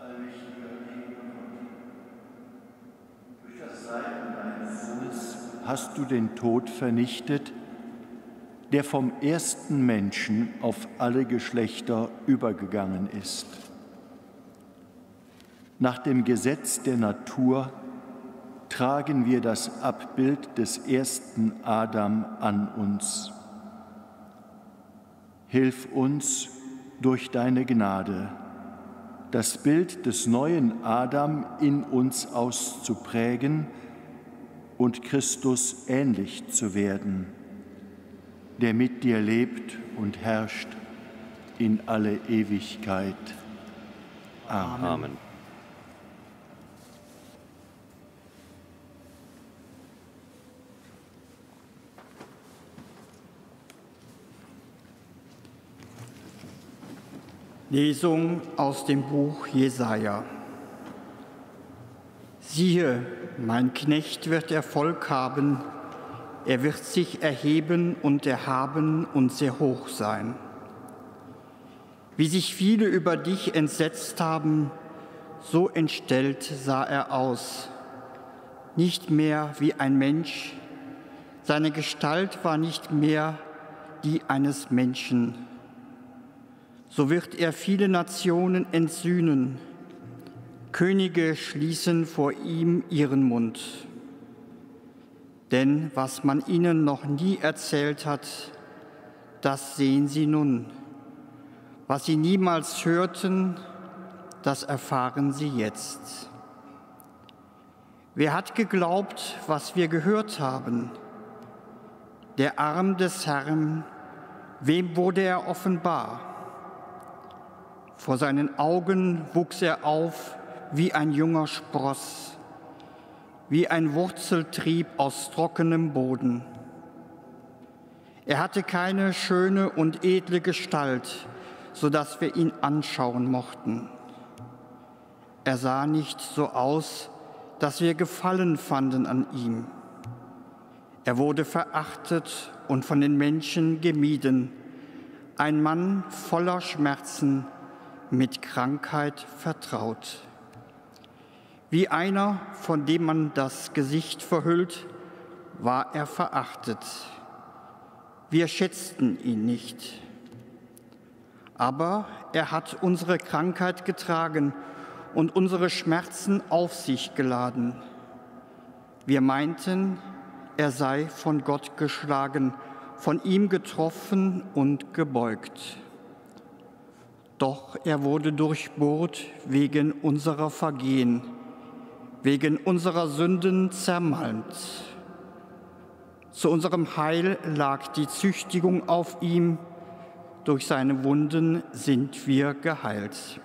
Hast du den Tod vernichtet, der vom ersten Menschen auf alle Geschlechter übergegangen ist. Nach dem Gesetz der Natur tragen wir das Abbild des ersten Adam an uns. Hilf uns durch deine Gnade, das Bild des neuen Adam in uns auszuprägen und Christus ähnlich zu werden, der mit dir lebt und herrscht in alle Ewigkeit. Amen. Amen. Lesung aus dem Buch Jesaja. Siehe, mein Knecht wird Erfolg haben, er wird sich erheben und erhaben und sehr hoch sein. Wie sich viele über dich entsetzt haben, so entstellt sah er aus, nicht mehr wie ein Mensch, seine Gestalt war nicht mehr die eines Menschen. So wird er viele Nationen entsühnen, Könige schließen vor ihm ihren Mund. Denn was man ihnen noch nie erzählt hat, das sehen sie nun. Was sie niemals hörten, das erfahren sie jetzt. Wer hat geglaubt, was wir gehört haben? Der Arm des Herrn, wem wurde er offenbar? Vor seinen Augen wuchs er auf wie ein junger Spross, wie ein Wurzeltrieb aus trockenem Boden. Er hatte keine schöne und edle Gestalt, so dass wir ihn anschauen mochten. Er sah nicht so aus, dass wir Gefallen fanden an ihm. Er wurde verachtet und von den Menschen gemieden, ein Mann voller Schmerzen, mit Krankheit vertraut. Wie einer, von dem man das Gesicht verhüllt, war er verachtet. Wir schätzten ihn nicht. Aber er hat unsere Krankheit getragen und unsere Schmerzen auf sich geladen. Wir meinten, er sei von Gott geschlagen, von ihm getroffen und gebeugt. Doch er wurde durchbohrt wegen unserer Vergehen, wegen unserer Sünden zermalmt. Zu unserem Heil lag die Züchtigung auf ihm, durch seine Wunden sind wir geheilt.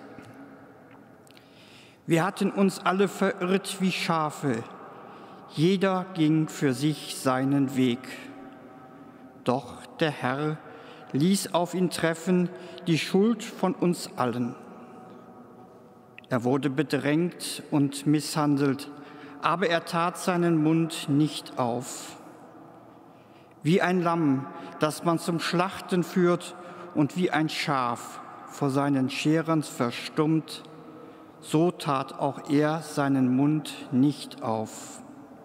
Wir hatten uns alle verirrt wie Schafe, jeder ging für sich seinen Weg. Doch der Herr ließ auf ihn treffen die Schuld von uns allen. Er wurde bedrängt und misshandelt, aber er tat seinen Mund nicht auf. Wie ein Lamm, das man zum Schlachten führt, und wie ein Schaf vor seinen Scherern verstummt, so tat auch er seinen Mund nicht auf.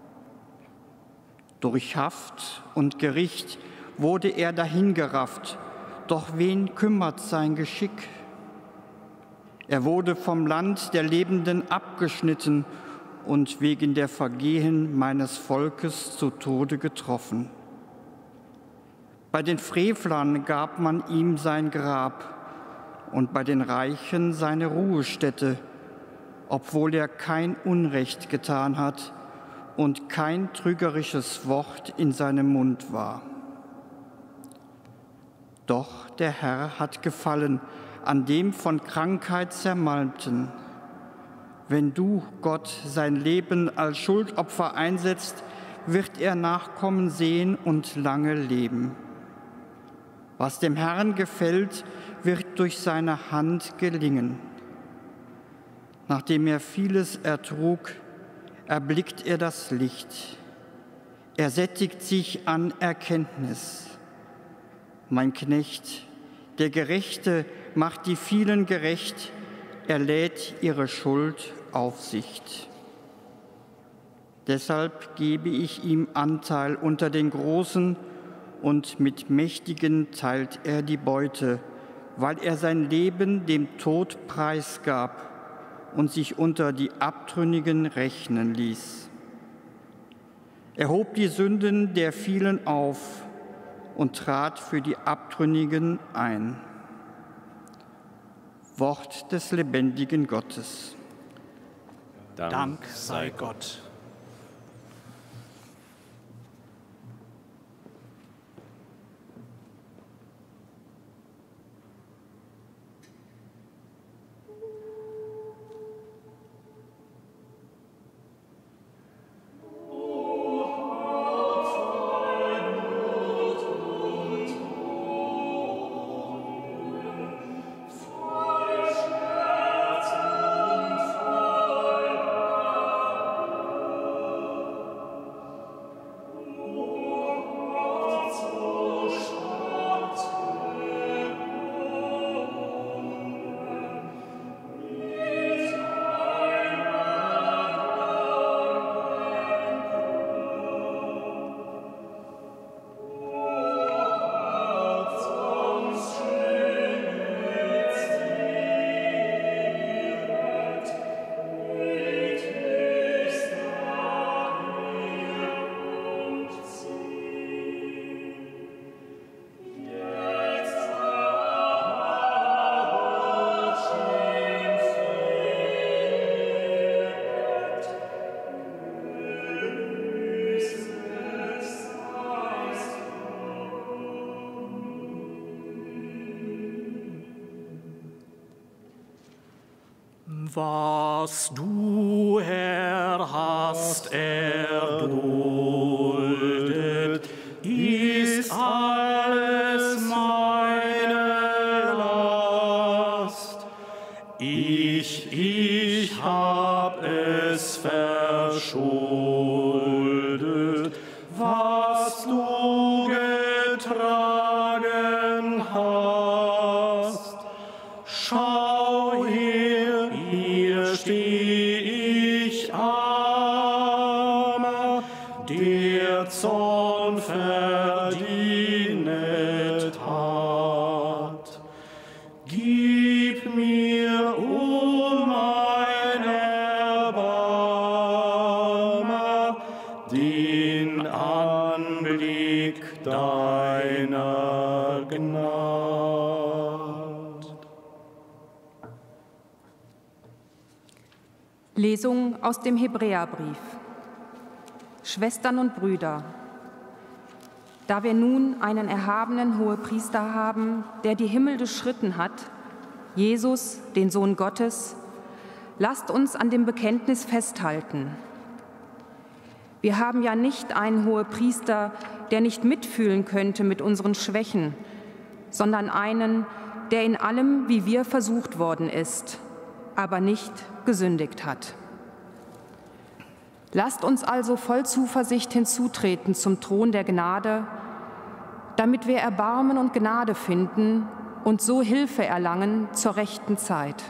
Durch Haft und Gericht wurde er dahingerafft, doch wen kümmert sein Geschick? Er wurde vom Land der Lebenden abgeschnitten und wegen der Vergehen meines Volkes zu Tode getroffen. Bei den Frevlern gab man ihm sein Grab und bei den Reichen seine Ruhestätte, obwohl er kein Unrecht getan hat und kein trügerisches Wort in seinem Mund war. Doch der Herr hat Gefallen an dem von Krankheit Zermalmten. Wenn du, Gott, sein Leben als Schuldopfer einsetzt, wird er Nachkommen sehen und lange leben. Was dem Herrn gefällt, wird durch seine Hand gelingen. Nachdem er vieles ertrug, erblickt er das Licht. Er sättigt sich an Erkenntnis. Mein Knecht, der Gerechte, macht die vielen gerecht. er lädt ihre Schuld auf sich. Deshalb gebe ich ihm Anteil unter den Großen, und mit Mächtigen teilt er die Beute, weil er sein Leben dem Tod preisgab und sich unter die Abtrünnigen rechnen ließ. Er hob die Sünden der vielen auf und trat für die Abtrünnigen ein. Wort des lebendigen Gottes. Dank sei Gott. Was du, Herr, hast erduldet, ist alles meine Last. Ich hab es verschuldet, was du getragen hast. Schau her, hier steh ich, Armer, der Zorn verdient hat. Gib mir, o mein Erbarmer, den Anblick deiner Gnade. Lesung aus dem Hebräerbrief. Schwestern und Brüder, da wir nun einen erhabenen Hohepriester haben, der die Himmel durchschritten hat, Jesus, den Sohn Gottes, lasst uns an dem Bekenntnis festhalten. Wir haben ja nicht einen Hohepriester, der nicht mitfühlen könnte mit unseren Schwächen, sondern einen, der in allem wie wir versucht worden ist, aber nicht gesündigt hat. Lasst uns also voll Zuversicht hinzutreten zum Thron der Gnade, damit wir Erbarmen und Gnade finden und so Hilfe erlangen zur rechten Zeit.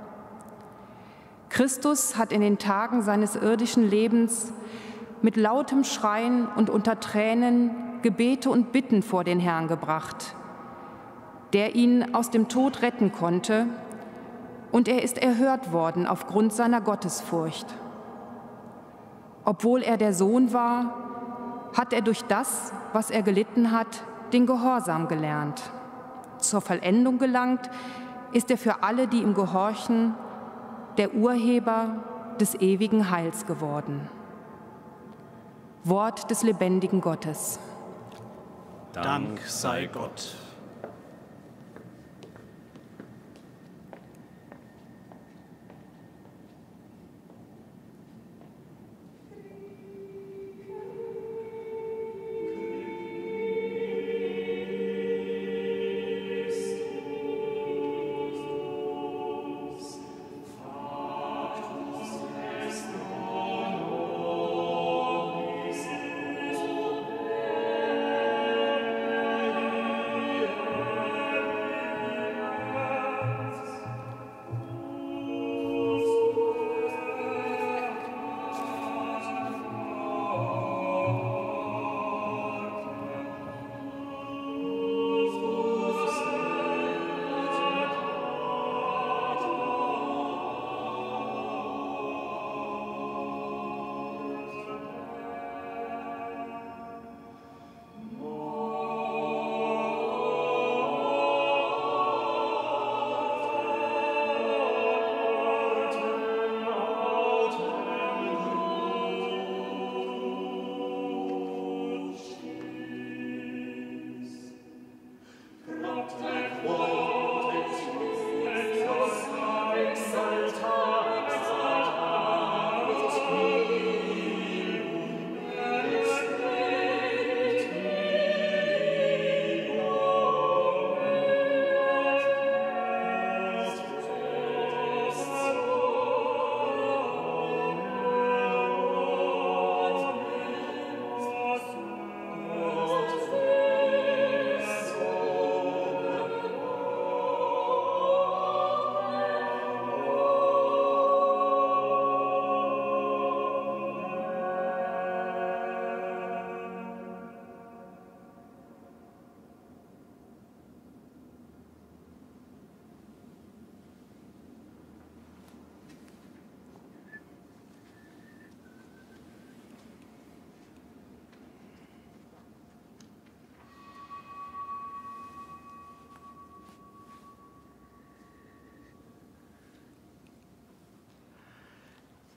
Christus hat in den Tagen seines irdischen Lebens mit lautem Schreien und unter Tränen Gebete und Bitten vor den Herrn gebracht, der ihn aus dem Tod retten konnte, und er ist erhört worden aufgrund seiner Gottesfurcht. Obwohl er der Sohn war, hat er durch das, was er gelitten hat, den Gehorsam gelernt. Zur Vollendung gelangt ist er für alle, die ihm gehorchen, der Urheber des ewigen Heils geworden. Wort des lebendigen Gottes. Dank sei Gott.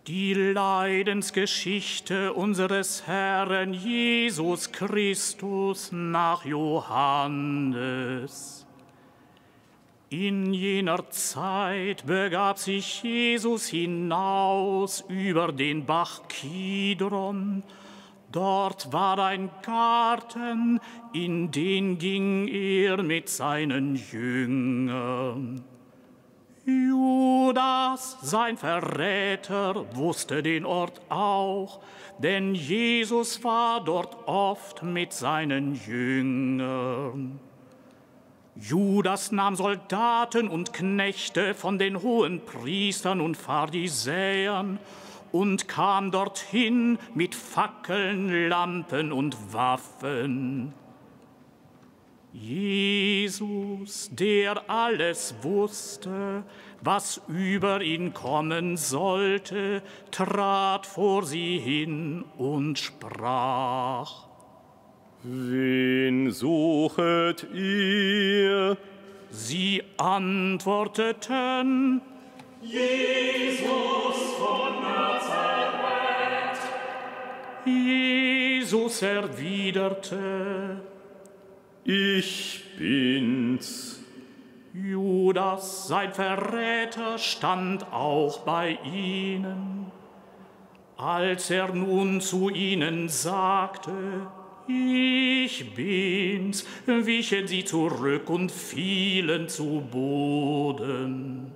Die Leidensgeschichte unseres Herrn Jesus Christus nach Johannes. In jener Zeit begab sich Jesus hinaus über den Bach Kidron. Dort war ein Garten, in den ging er mit seinen Jüngern. Judas, sein Verräter, wusste den Ort auch, denn Jesus war dort oft mit seinen Jüngern. Judas nahm Soldaten und Knechte von den Hohenpriestern und Pharisäern und kam dorthin mit Fackeln, Lampen und Waffen. Jesus, der alles wusste, was über ihn kommen sollte, trat vor sie hin und sprach: Wen suchet ihr? Sie antworteten: Jesus von Nazareth. Jesus erwiderte: Ich bin's. Judas, sein Verräter, stand auch bei ihnen. Als er nun zu ihnen sagte: Ich bin's, wichen sie zurück und fielen zu Boden.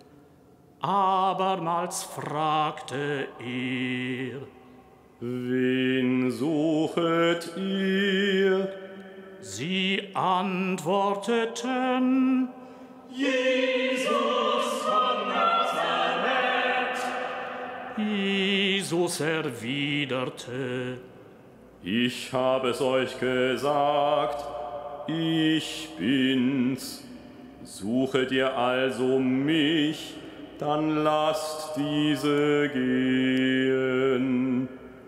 Abermals fragte er: Wen suchet ihr? Sie antworteten: Jesus von Nazareth. Jesus erwiderte: Ich habe es euch gesagt, ich bin's. Suchet ihr also mich, dann lasst diese gehen.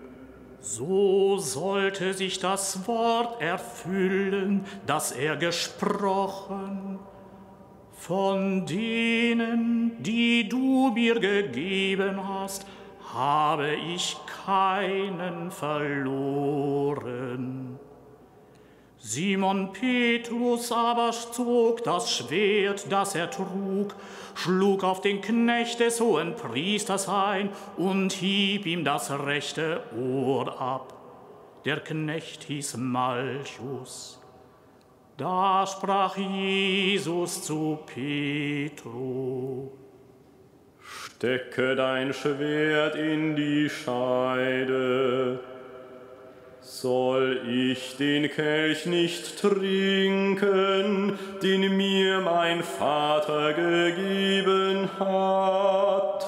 So sollte sich das Wort erfüllen, das er gesprochen: Von denen, die du mir gegeben hast, habe ich keinen verloren. Simon Petrus aber zog das Schwert, das er trug, schlug auf den Knecht des Hohenpriesters ein und hieb ihm das rechte Ohr ab. Der Knecht hieß Malchus. Da sprach Jesus zu Petru: Stecke dein Schwert in die Scheide. Soll ich den Kelch nicht trinken, den mir mein Vater gegeben hat?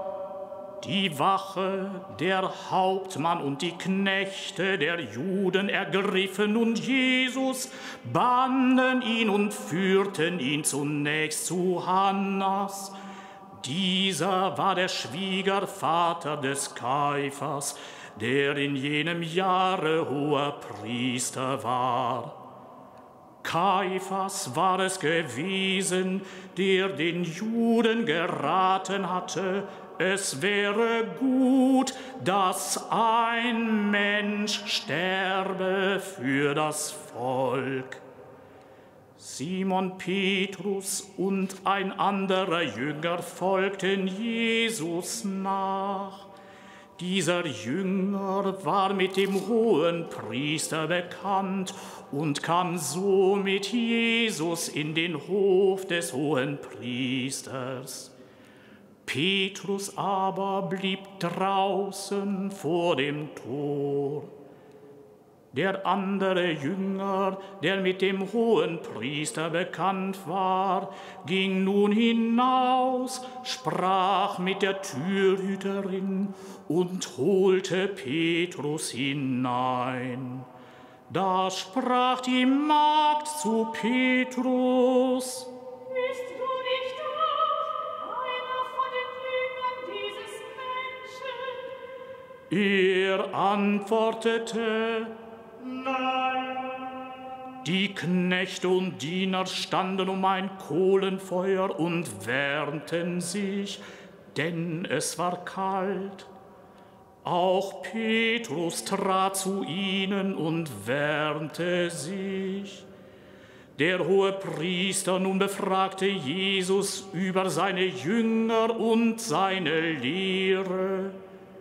Die Wache, der Hauptmann und die Knechte der Juden ergriffen und Jesus, banden ihn und führten ihn zunächst zu Hannas. Dieser war der Schwiegervater des Kaiphas, der in jenem Jahre Hoherpriester war. Kaiphas war es gewesen, der den Juden geraten hatte, es wäre gut, dass ein Mensch sterbe für das Volk. Simon Petrus und ein anderer Jünger folgten Jesus nach. Dieser Jünger war mit dem Hohenpriester bekannt und kam so mit Jesus in den Hof des Hohenpriesters. Petrus aber blieb draußen vor dem Tor. Der andere Jünger, der mit dem Hohenpriester bekannt war, ging nun hinaus, sprach mit der Türhüterin und holte Petrus hinein. Da sprach die Magd zu Petrus: Bist du nicht auch einer von den Jüngern dieses Menschen? Er antwortete: Nein. Die Knechte und Diener standen um ein Kohlenfeuer und wärmten sich, denn es war kalt. Auch Petrus trat zu ihnen und wärmte sich. Der Hohepriester nun befragte Jesus über seine Jünger und seine Lehre.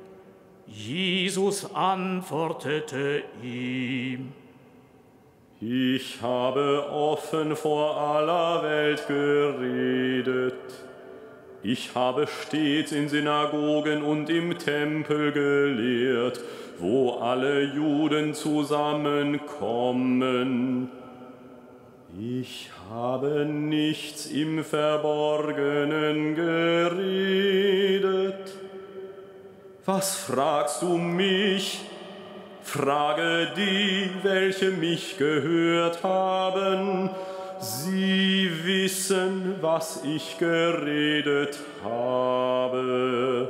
Jesus antwortete ihm: Ich habe offen vor aller Welt geredet. Ich habe stets in Synagogen und im Tempel gelehrt, wo alle Juden zusammenkommen. Ich habe nichts im Verborgenen geredet. Was fragst du mich? Frage die, welche mich gehört haben. Sie wissen, was ich geredet habe.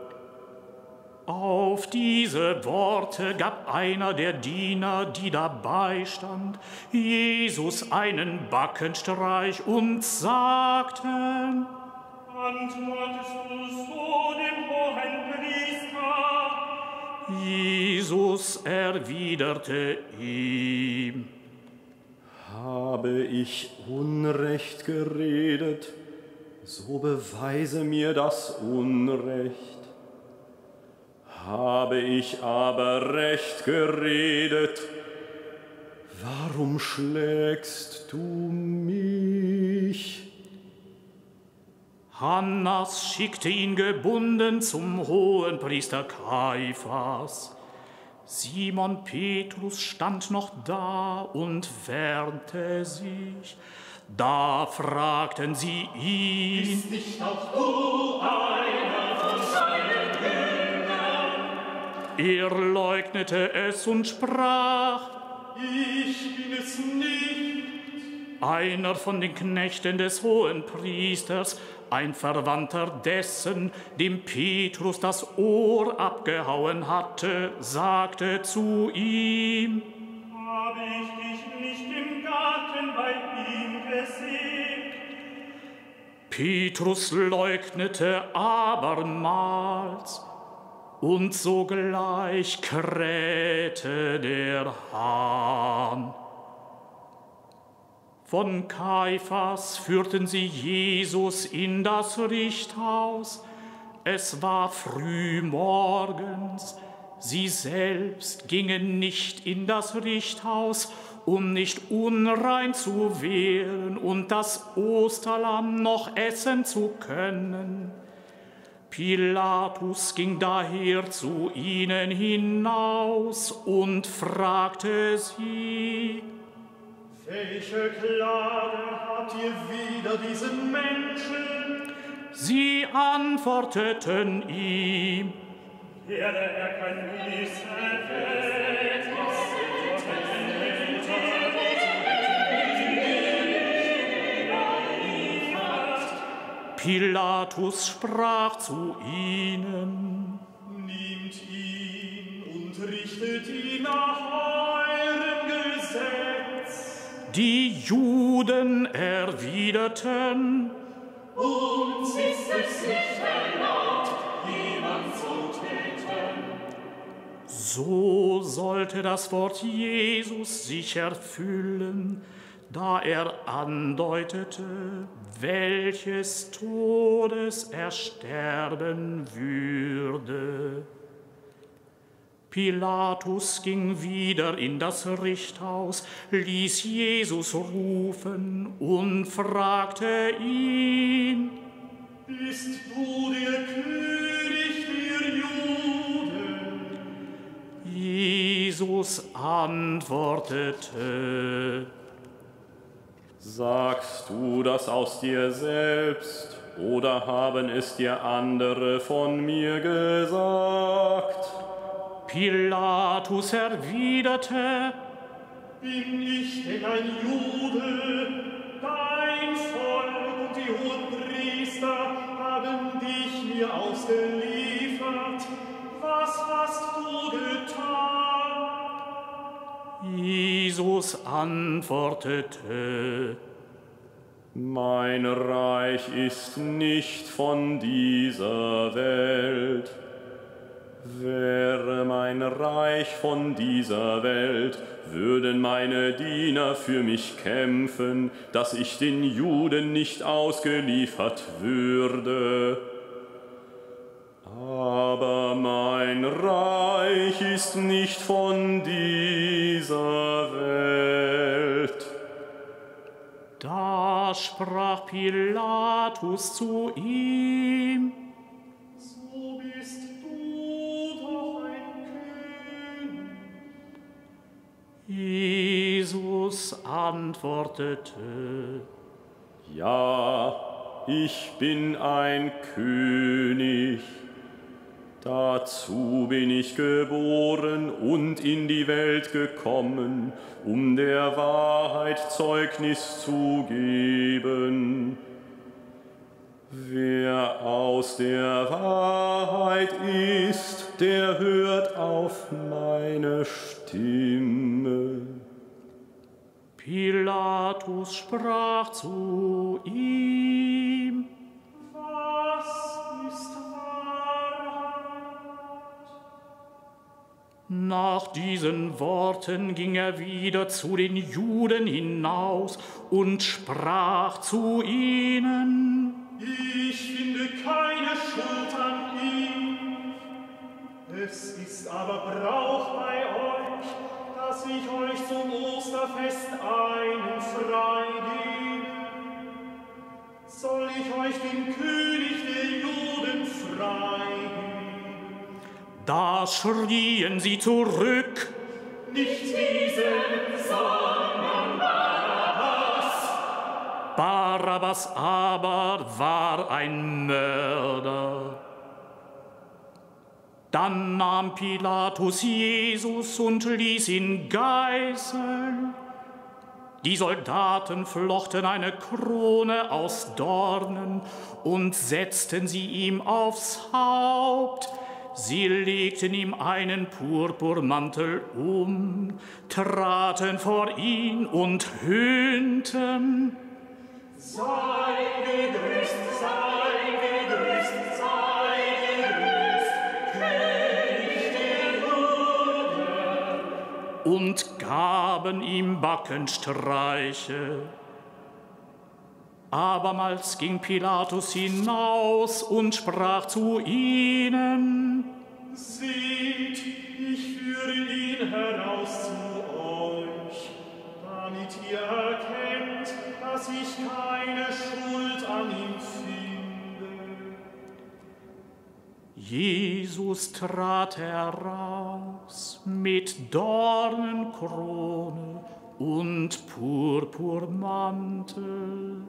Auf diese Worte gab einer der Diener, die dabei stand, Jesus einen Backenstreich und sagte: Antwortest du so dem Hohenpriester? Jesus erwiderte ihm: Habe ich Unrecht geredet, so beweise mir das Unrecht. Habe ich aber Recht geredet, warum schlägst du mich? Hannas schickte ihn gebunden zum Hohenpriester Kaiphas. Simon Petrus stand noch da und wärmte sich. Da fragten sie ihn: Ist nicht auch du einer von seinen Jüngern? Er leugnete es und sprach: Ich bin es nicht. Einer von den Knechten des Hohenpriesters, ein Verwandter dessen, dem Petrus das Ohr abgehauen hatte, sagte zu ihm: Habe ich dich nicht im Garten bei ihm gesehen? Petrus leugnete abermals, und sogleich krähte der Hahn. Von Kaiphas führten sie Jesus in das Richthaus. Es war früh morgens. Sie selbst gingen nicht in das Richthaus, um nicht unrein zu werden und das Osterlamm noch essen zu können. Pilatus ging daher zu ihnen hinaus und fragte sie: Welche Klage habt ihr wider diesen Menschen? Sie antworteten ihm: Werde er kein Pilatus sprach zu ihnen: Nehmt ihn und richtet ihn nach eurem Gesetz. Die Juden erwiderten: Uns ist es nicht erlaubt, jemand zu töten. So sollte das Wort Jesus sich erfüllen, da er andeutete, welches Todes er sterben würde. Pilatus ging wieder in das Richthaus, ließ Jesus rufen und fragte ihn: Bist du der König der Juden? Jesus antwortete: Sagst du das aus dir selbst, oder haben es dir andere von mir gesagt? Pilatus erwiderte: Bin ich denn ein Jude? Dein Volk und die Hohenpriester haben dich mir ausgeliefert. Was hast du getan? Jesus antwortete: Mein Reich ist nicht von dieser Welt. Wäre mein Reich von dieser Welt, würden meine Diener für mich kämpfen, dass ich den Juden nicht ausgeliefert würde. Aber mein Reich ist nicht von dieser Welt. Da sprach Pilatus zu ihm: So bist du doch ein König. Jesus antwortete: Ja, ich bin ein König. Dazu bin ich geboren und in die Welt gekommen, um der Wahrheit Zeugnis zu geben. Wer aus der Wahrheit ist, der hört auf meine Stimme. Pilatus sprach zu ihm: Was ist Wahrheit? Nach diesen Worten ging er wieder zu den Juden hinaus und sprach zu ihnen: Ich finde keine Schuld an ihm. Es ist aber Brauch bei euch, dass ich euch zum Osterfest einen freigebe. Soll ich euch den König der Juden freigeben? Da schrien sie zurück: Nicht diesen, sondern Barabbas. Barabbas aber war ein Mörder. Dann nahm Pilatus Jesus und ließ ihn geißeln. Die Soldaten flochten eine Krone aus Dornen und setzten sie ihm aufs Haupt. Sie legten ihm einen Purpurmantel um, traten vor ihn und höhnten: Sei gegrüßt, sei gegrüßt, sei gegrüßt, König der Juden. Und gaben ihm Backenstreiche. Abermals ging Pilatus hinaus und sprach zu ihnen: Seht, ich führe ihn heraus zu euch, damit ihr erkennt, dass ich keine Schuld an ihm finde. Jesus trat heraus mit Dornenkrone und Purpurmantel.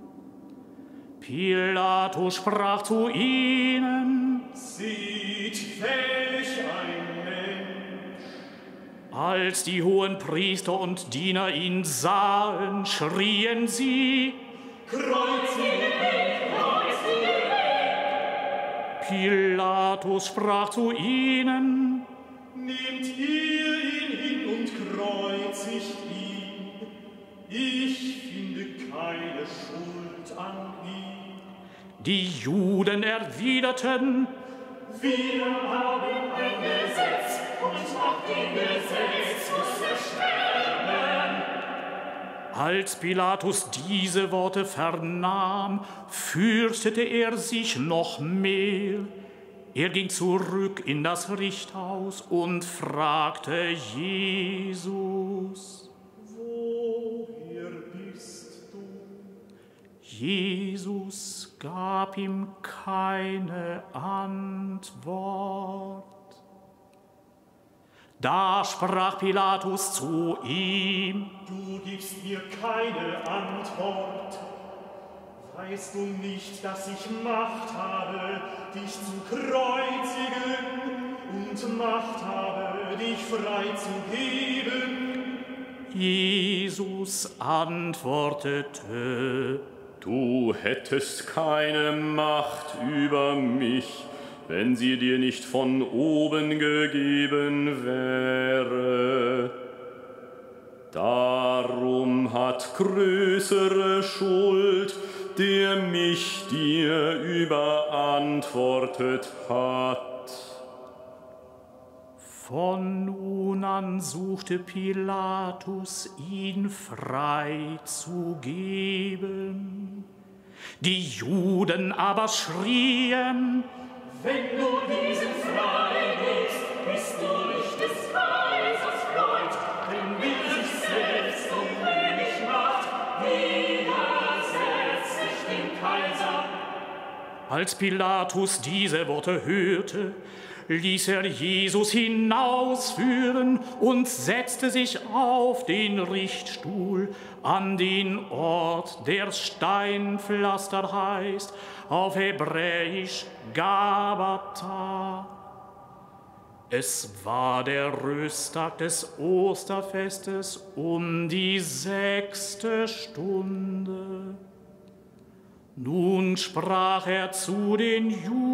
Pilatus sprach zu ihnen: Seht, welch ein Mensch! Als die Hohenpriester und Diener ihn sahen, schrien sie: Kreuzige ihn, kreuzige ihn! Pilatus sprach zu ihnen: Nehmt ihr ihn hin und kreuzigt ihn. Ich finde keine Schuld an ihm. Die Juden erwiderten: Wir haben ein Gesetz und nach dem Gesetz muss er sterben. Als Pilatus diese Worte vernahm, fürchtete er sich noch mehr. Er ging zurück in das Richthaus und fragte Jesus: Woher bist du? Jesus gab ihm keine Antwort. Da sprach Pilatus zu ihm: Du gibst mir keine Antwort. Weißt du nicht, dass ich Macht habe, dich zu kreuzigen und Macht habe, dich freizugeben? Jesus antwortete: Du hättest keine Macht über mich, wenn sie dir nicht von oben gegeben wäre. Darum hat größere Schuld, der mich dir überantwortet hat. Von nun an suchte Pilatus, ihn frei zu geben. Die Juden aber schrien: Wenn du diesen frei gibst, bist du nicht des Kaisers Freund, denn wer sich selbst zum König macht, widersetzt sich dem Kaiser. Als Pilatus diese Worte hörte, ließ er Jesus hinausführen und setzte sich auf den Richtstuhl an den Ort, der Steinpflaster heißt, auf Hebräisch Gabata. Es war der Rösttag des Osterfestes um die 6. Stunde. Nun sprach er zu den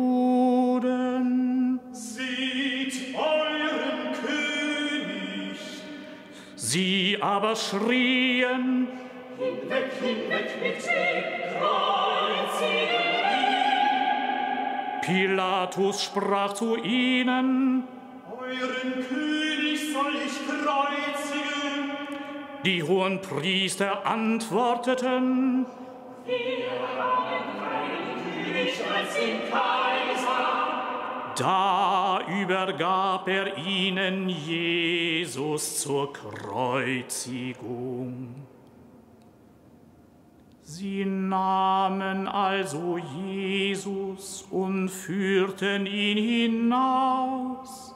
Juden: Seht euren König! Sie aber schrien: Hinweg, hinweg mit dem, kreuzigen ihn! Pilatus sprach zu ihnen: Euren König soll ich kreuzigen! Die Hohenpriester antworteten: Wir haben keinen König als den Kaiser. Da übergab er ihnen Jesus zur Kreuzigung. Sie nahmen also Jesus und führten ihn hinaus.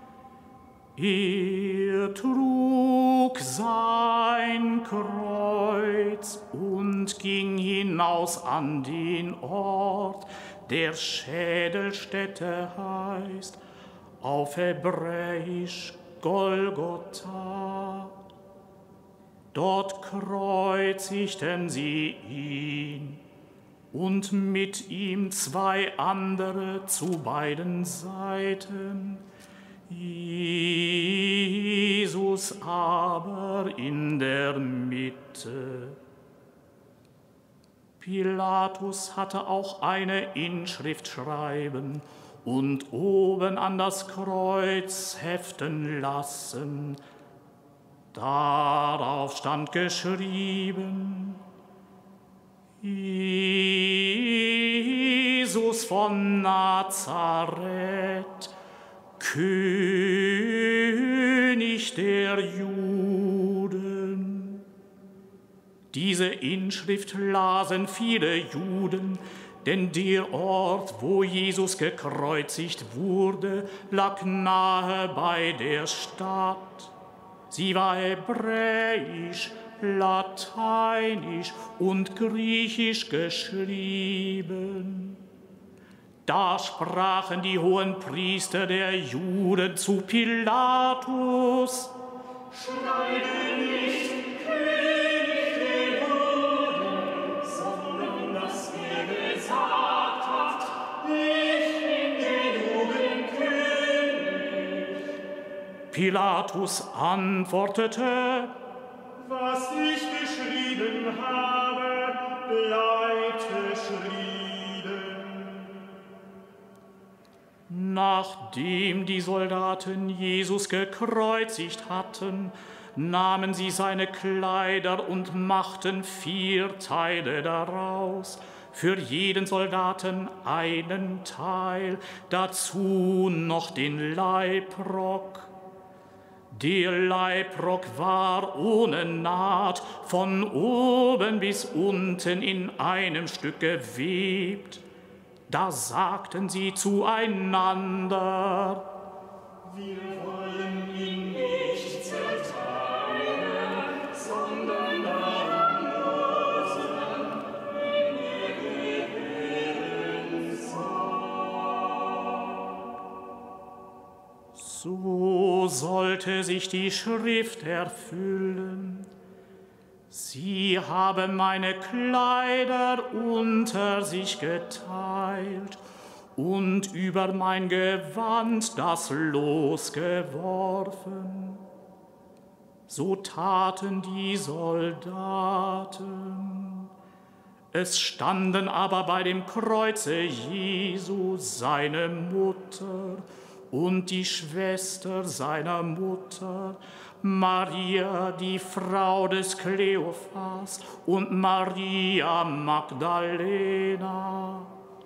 Er trug sein Kreuz und ging hinaus an den Ort, der Schädelstätte heißt, auf Hebräisch Golgotha. Dort kreuzigten sie ihn und mit ihm 2 andere zu beiden Seiten, Jesus aber in der Mitte. Pilatus hatte auch eine Inschrift schreiben und oben an das Kreuz heften lassen. Darauf stand geschrieben: Jesus von Nazareth, König der Juden. Diese Inschrift lasen viele Juden, denn der Ort, wo Jesus gekreuzigt wurde, lag nahe bei der Stadt. Sie war hebräisch, lateinisch und griechisch geschrieben. Da sprachen die Hohenpriester der Juden zu Pilatus: Schreibe nicht König der Juden, sondern dass er gesagt hat, ich bin der Judenkönig. Pilatus antwortete: Was ich geschrieben habe, bleibt geschrieben. Nachdem die Soldaten Jesus gekreuzigt hatten, nahmen sie seine Kleider und machten 4 Teile daraus, für jeden Soldaten einen Teil, dazu noch den Leibrock. Der Leibrock war ohne Naht, von oben bis unten in einem Stück gewebt. Da sagten sie zueinander: Wir wollen ihn nicht zerteilen, sondern darum losen, wenn er gehören soll. So sollte sich die Schrift erfüllen: Sie haben meine Kleider unter sich geteilt und über mein Gewand das Los geworfen. So taten die Soldaten. Es standen aber bei dem Kreuze Jesu seine Mutter und die Schwester seiner Mutter, Maria, die Frau des Kleophas, und Maria Magdalena.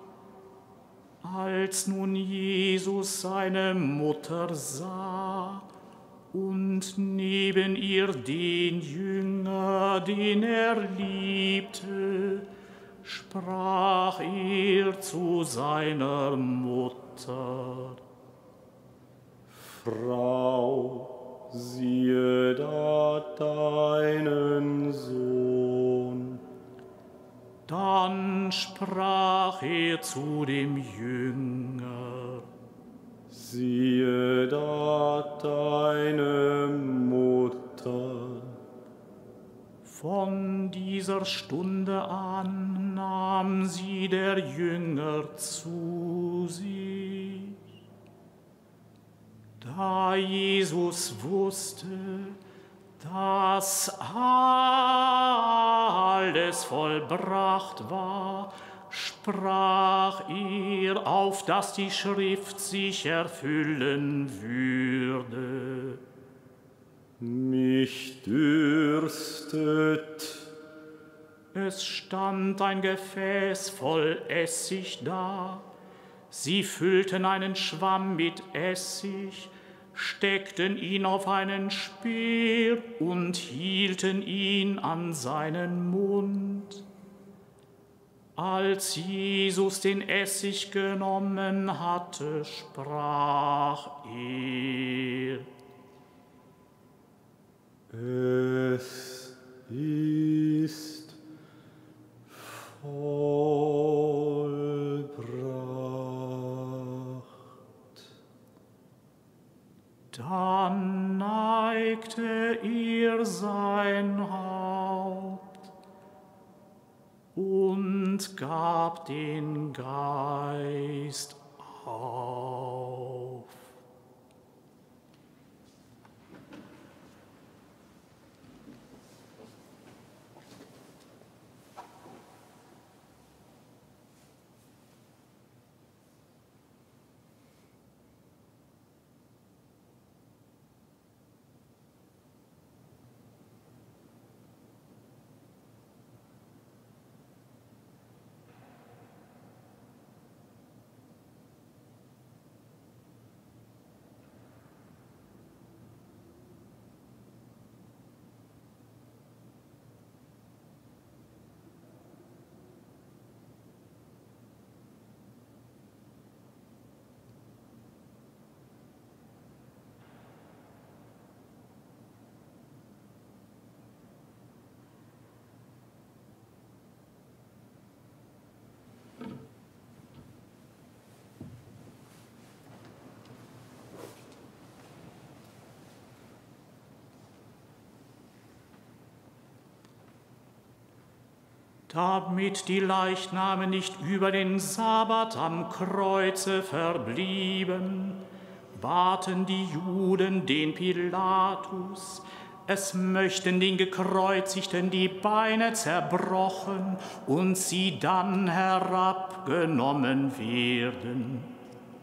Als nun Jesus seine Mutter sah und neben ihr den Jünger, den er liebte, sprach er zu seiner Mutter: Frau, siehe da deinen Sohn. Dann sprach er zu dem Jünger: Siehe da deine Mutter. Von dieser Stunde an nahm sie der Jünger zu sich. Da Jesus wusste, dass alles vollbracht war, sprach er, auf dass die Schrift sich erfüllen würde: Mich dürstet. Es stand ein Gefäß voll Essig da. Sie füllten einen Schwamm mit Essig, steckten ihn auf einen Speer und hielten ihn an seinen Mund. Als Jesus den Essig genommen hatte, sprach er: Es ist vollbracht. Dann neigte er sein Haupt und gab den Geist auf. Damit die Leichname nicht über den Sabbat am Kreuze verblieben, baten die Juden den Pilatus, es möchten den Gekreuzigten die Beine zerbrochen und sie dann herabgenommen werden.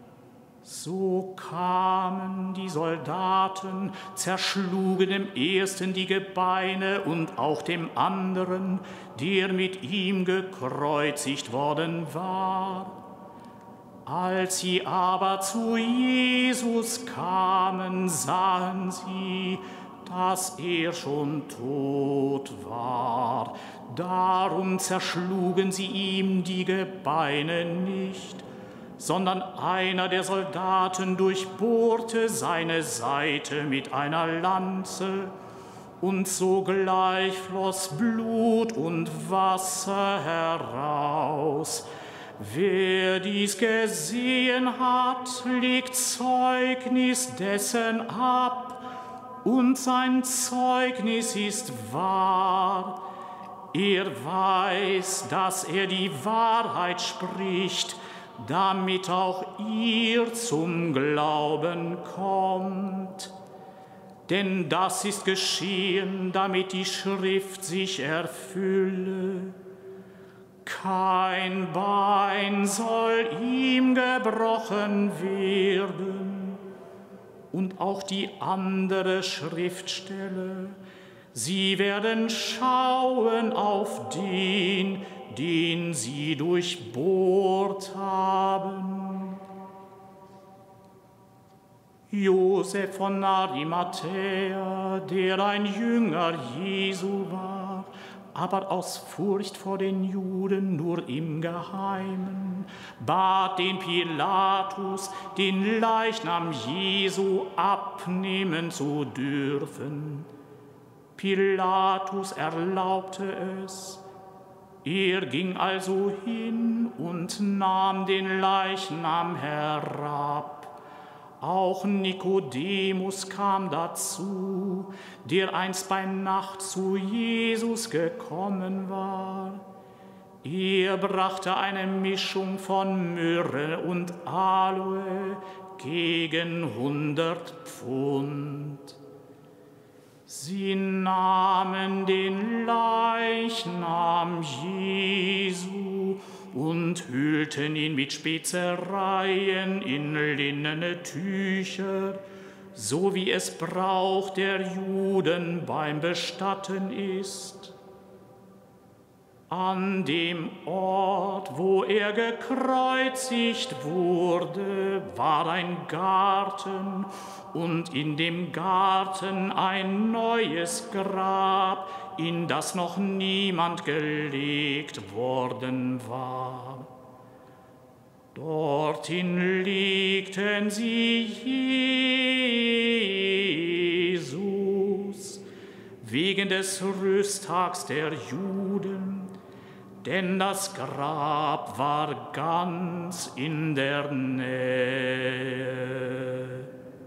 So kamen die Soldaten, zerschlugen dem ersten die Gebeine und auch dem anderen, der mit ihm gekreuzigt worden war. Als sie aber zu Jesus kamen, sahen sie, dass er schon tot war. Darum zerschlugen sie ihm die Gebeine nicht, sondern einer der Soldaten durchbohrte seine Seite mit einer Lanze, und sogleich floss Blut und Wasser heraus. Wer dies gesehen hat, legt Zeugnis dessen ab, und sein Zeugnis ist wahr. Er weiß, dass er die Wahrheit spricht, damit auch ihr zum Glauben kommt. Denn das ist geschehen, damit die Schrift sich erfülle. Kein Bein soll ihm gebrochen werden. Und auch die andere Schriftstelle, sie werden schauen auf den, den sie durchbohrt haben. Josef von Arimathäa, der ein Jünger Jesu war, aber aus Furcht vor den Juden nur im Geheimen, bat den Pilatus, den Leichnam Jesu abnehmen zu dürfen. Pilatus erlaubte es. Er ging also hin und nahm den Leichnam herab. Auch Nikodemus kam dazu, der einst bei Nacht zu Jesus gekommen war. Er brachte eine Mischung von Myrrhe und Aloe gegen 100 Pfund. Sie nahmen den Leichnam Jesu und hüllten ihn mit Spezereien in linnene Tücher, so wie es Brauch der Juden beim Bestatten ist. An dem Ort, wo er gekreuzigt wurde, war ein Garten und in dem Garten ein neues Grab, in das noch niemand gelegt worden war. Dorthin legten sie Jesus wegen des Rüsttags der Juden, denn das Grab war ganz in der Nähe.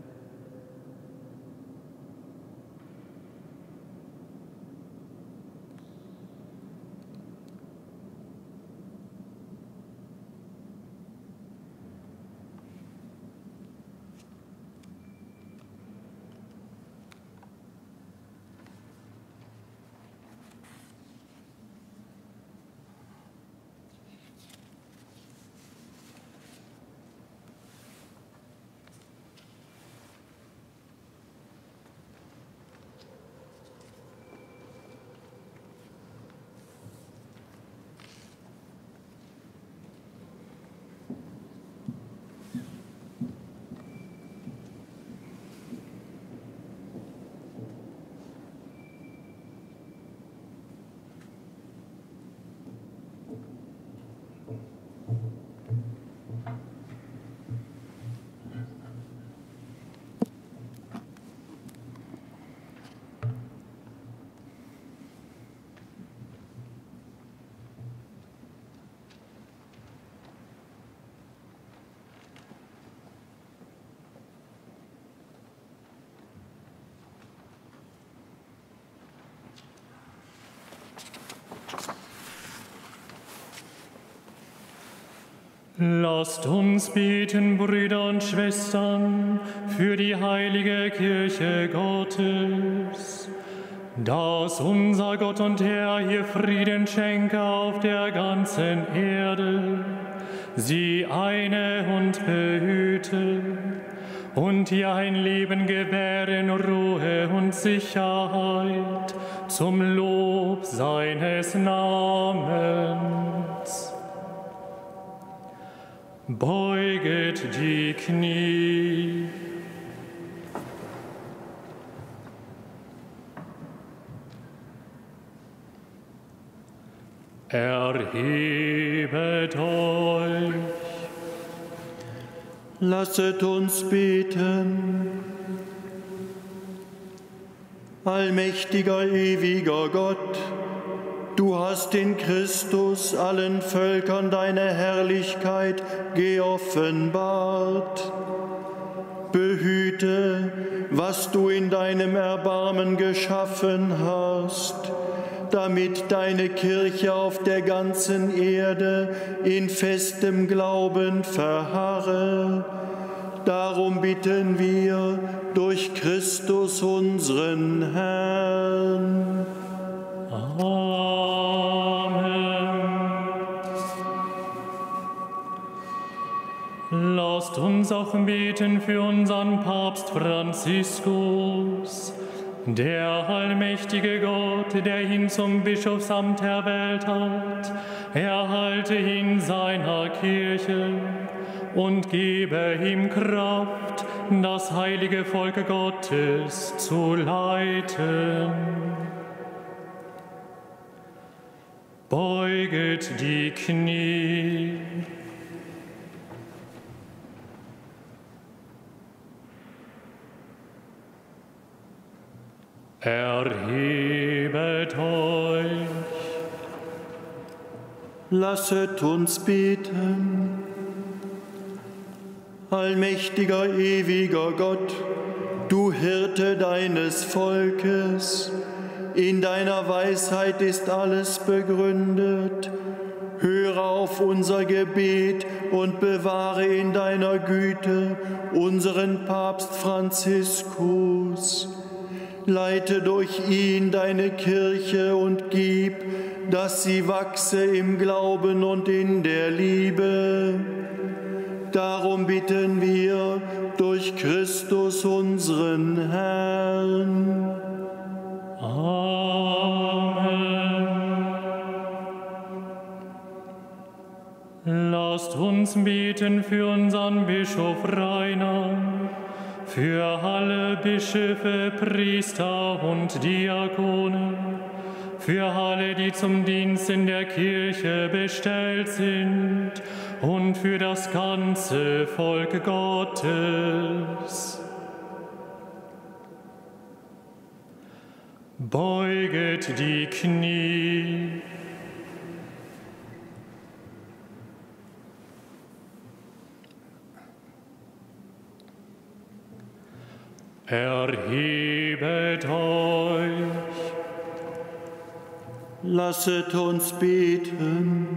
Lasst uns beten, Brüder und Schwestern, für die heilige Kirche Gottes, dass unser Gott und Herr ihr Frieden schenke auf der ganzen Erde, sie eine und behüte und ihr ein Leben gewähre in Ruhe und Sicherheit zum Lob seines Namens. Beuget die Knie. Erhebet euch. Lasset uns beten. Allmächtiger, ewiger Gott, du hast in Christus allen Völkern deine Herrlichkeit geoffenbart. Behüte, was du in deinem Erbarmen geschaffen hast, damit deine Kirche auf der ganzen Erde in festem Glauben verharre. Darum bitten wir durch Christus unseren Herrn. Amen. Lasst uns auch beten für unseren Papst Franziskus. Der allmächtige Gott, der ihn zum Bischofsamt erwählt hat, erhalte ihn seiner Kirche und gebe ihm Kraft, das heilige Volk Gottes zu leiten. Beuget die Knie. Erhebet euch. Lasset uns beten. Allmächtiger, ewiger Gott, du Hirte deines Volkes, in deiner Weisheit ist alles begründet. Höre auf unser Gebet und bewahre in deiner Güte unseren Papst Franziskus. Leite durch ihn deine Kirche und gib, dass sie wachse im Glauben und in der Liebe. Darum bitten wir durch Christus unseren Herrn. Amen. Lasst uns beten für unseren Bischof Rainer, für alle Bischöfe, Priester und Diakone, für alle, die zum Dienst in der Kirche bestellt sind und für das ganze Volk Gottes. Beuget die Knie. Erhebet euch. Lasset uns beten.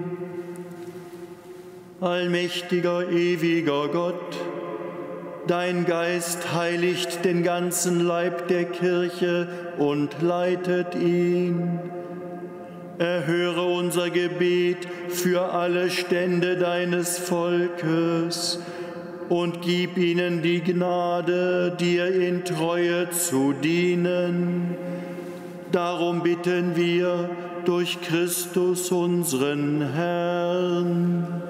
Allmächtiger, ewiger Gott, dein Geist heiligt den ganzen Leib der Kirche und leitet ihn. Erhöre unser Gebet für alle Stände deines Volkes und gib ihnen die Gnade, dir in Treue zu dienen. Darum bitten wir durch Christus unseren Herrn.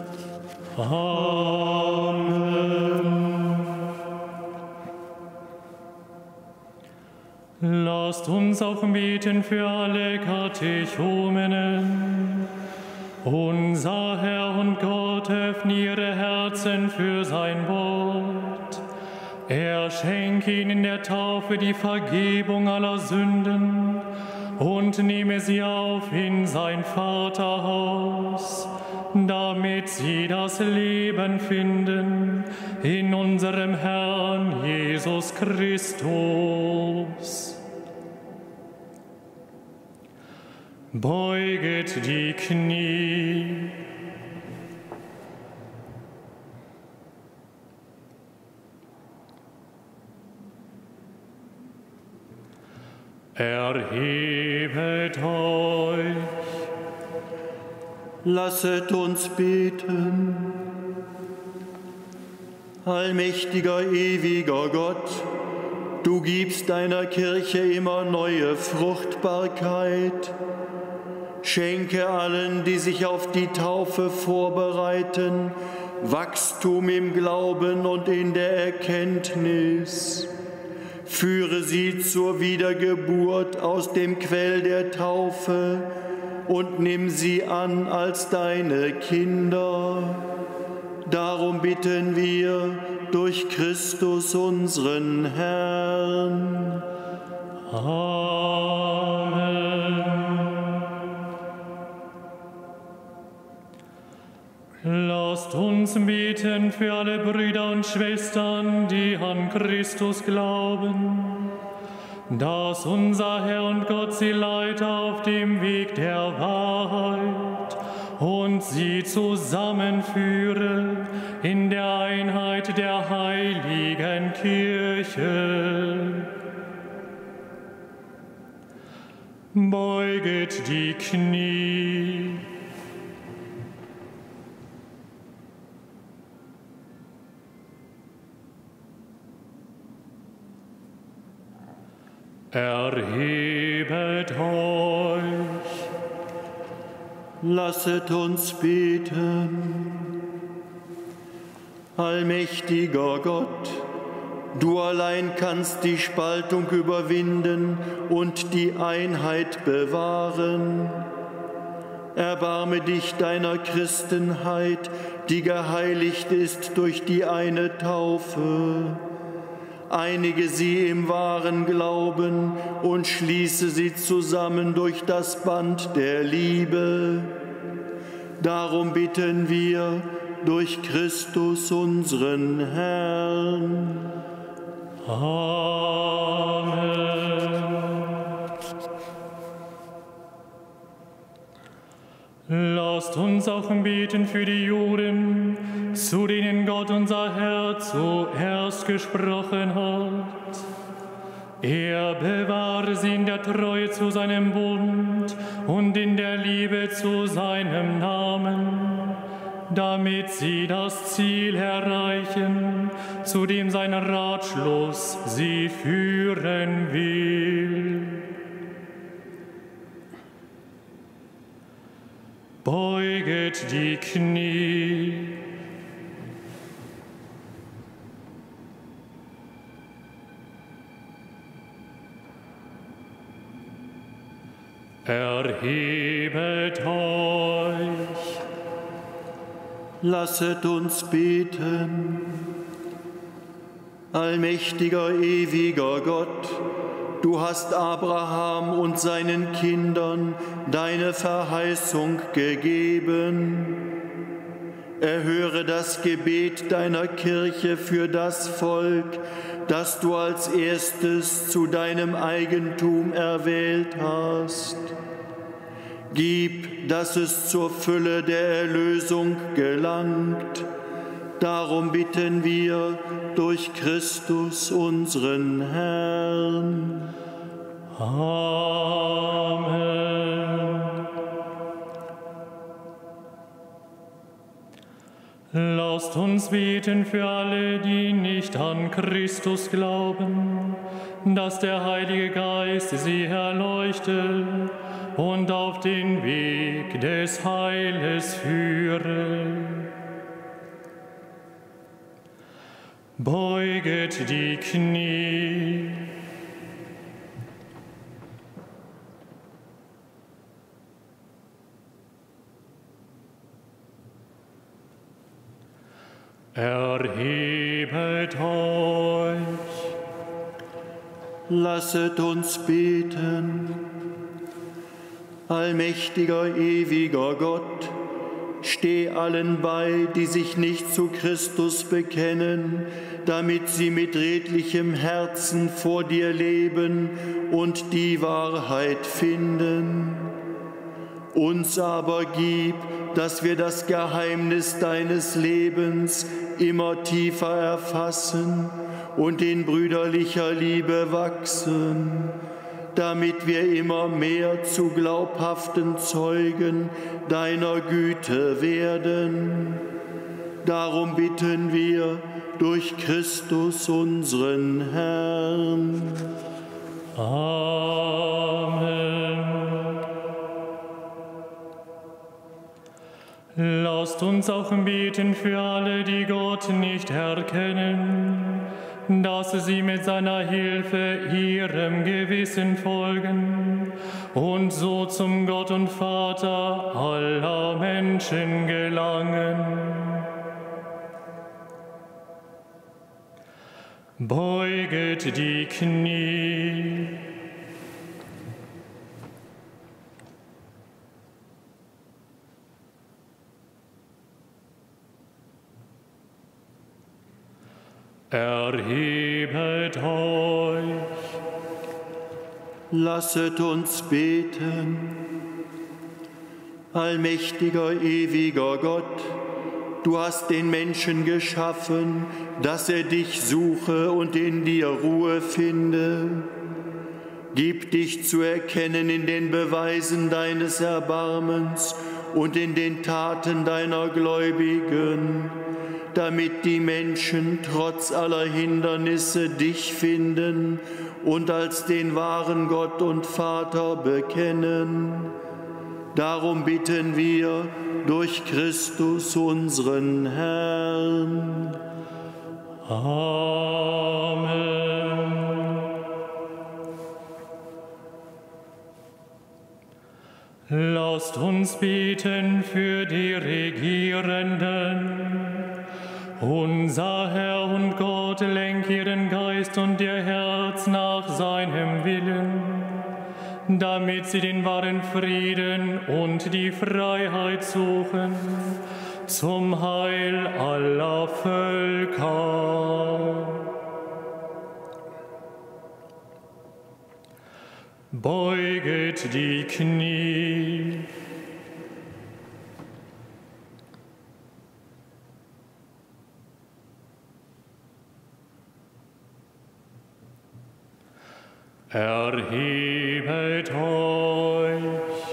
Amen. Lasst uns auch beten für alle Katechumenen. Unser Herr und Gott, öffne ihre Herzen für sein Wort. Er schenke ihnen in der Taufe die Vergebung aller Sünden und nehme sie auf in sein Vaterhaus, damit sie das Leben finden in unserem Herrn Jesus Christus. Beuget die Knie. Erhebet euch. Lasset uns beten. Allmächtiger, ewiger Gott, du gibst deiner Kirche immer neue Fruchtbarkeit. Schenke allen, die sich auf die Taufe vorbereiten, Wachstum im Glauben und in der Erkenntnis. Führe sie zur Wiedergeburt aus dem Quell der Taufe und nimm sie an als deine Kinder. Darum bitten wir durch Christus unseren Herrn. Amen. Lasst uns beten für alle Brüder und Schwestern, die an Christus glauben, dass unser Herr und Gott sie leite auf dem Weg der Wahrheit und sie zusammenführe in der Einheit der heiligen Kirche. Beuget die Knie. Erhebet euch. Lasset uns beten. Allmächtiger Gott, du allein kannst die Spaltung überwinden und die Einheit bewahren. Erbarme dich deiner Christenheit, die geheiligt ist durch die eine Taufe. Einige sie im wahren Glauben und schließe sie zusammen durch das Band der Liebe. Darum bitten wir durch Christus unseren Herrn. Amen. Lasst uns auch beten für die Juden, zu denen Gott unser Herr zuerst gesprochen hat. Er bewahre sie in der Treue zu seinem Bund und in der Liebe zu seinem Namen, damit sie das Ziel erreichen, zu dem sein Ratschluss sie führen will. Beuget die Knie. Erhebet euch. Lasset uns beten. Allmächtiger, ewiger Gott, du hast Abraham und seinen Kindern deine Verheißung gegeben. Erhöre das Gebet deiner Kirche für das Volk, das du als erstes zu deinem Eigentum erwählt hast. Gib, dass es zur Fülle der Erlösung gelangt. Darum bitten wir durch Christus unseren Herrn. Amen. Lasst uns beten für alle, die nicht an Christus glauben, dass der Heilige Geist sie erleuchte und auf den Weg des Heiles führe. Beuget die Knie. Erhebet euch. Lasset uns beten. Allmächtiger, ewiger Gott, steh allen bei, die sich nicht zu Christus bekennen, damit sie mit redlichem Herzen vor dir leben und die Wahrheit finden. Uns aber gib, dass wir das Geheimnis deines Lebens immer tiefer erfassen und in brüderlicher Liebe wachsen, damit wir immer mehr zu glaubhaften Zeugen deiner Güte werden. Darum bitten wir durch Christus unseren Herrn. Amen. Lasst uns auch beten für alle, die Gott nicht erkennen, dass sie mit seiner Hilfe ihrem Gewissen folgen und so zum Gott und Vater aller Menschen gelangen. Beuget die Knie. Erhebet euch. Lasset uns beten. Allmächtiger, ewiger Gott, du hast den Menschen geschaffen, dass er dich suche und in dir Ruhe finde. Gib dich zu erkennen in den Beweisen deines Erbarmens und in den Taten deiner Gläubigen, damit die Menschen trotz aller Hindernisse dich finden und als den wahren Gott und Vater bekennen. Darum bitten wir durch Christus unseren Herrn. Amen. Lasst uns beten für die Regierenden. Unser Herr und Gott, lenk ihren Geist und ihr Herz nach seinem Willen, damit sie den wahren Frieden und die Freiheit suchen, zum Heil aller Völker. Beuget die Knie. Erhebet euch.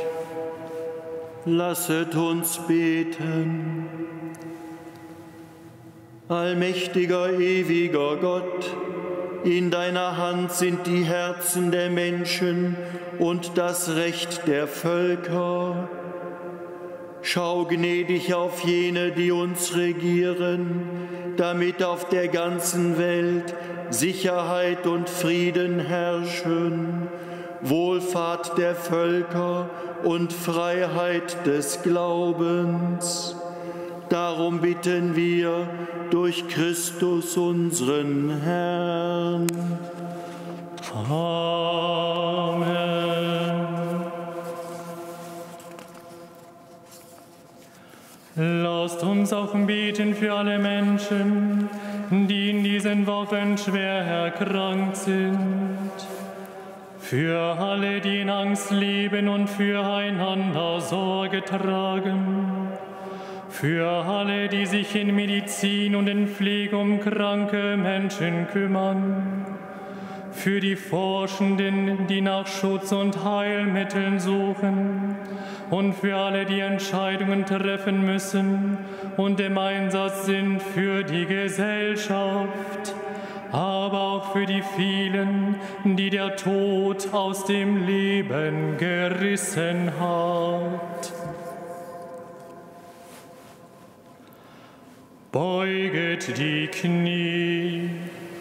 Lasset uns beten. Allmächtiger, ewiger Gott, in deiner Hand sind die Herzen der Menschen und das Recht der Völker. Schau gnädig auf jene, die uns regieren, damit auf der ganzen Welt Sicherheit und Frieden herrschen, Wohlfahrt der Völker und Freiheit des Glaubens. Darum bitten wir durch Christus unseren Herrn. Amen. Lasst uns auch beten für alle Menschen, die in diesen Wochen schwer erkrankt sind, für alle, die in Angst leben und füreinander Sorge tragen, für alle, die sich in Medizin und in Pflege um kranke Menschen kümmern, für die Forschenden, die nach Schutz und Heilmitteln suchen, und für alle, die Entscheidungen treffen müssen und im Einsatz sind für die Gesellschaft, aber auch für die vielen, die der Tod aus dem Leben gerissen hat. Beuget die Knie.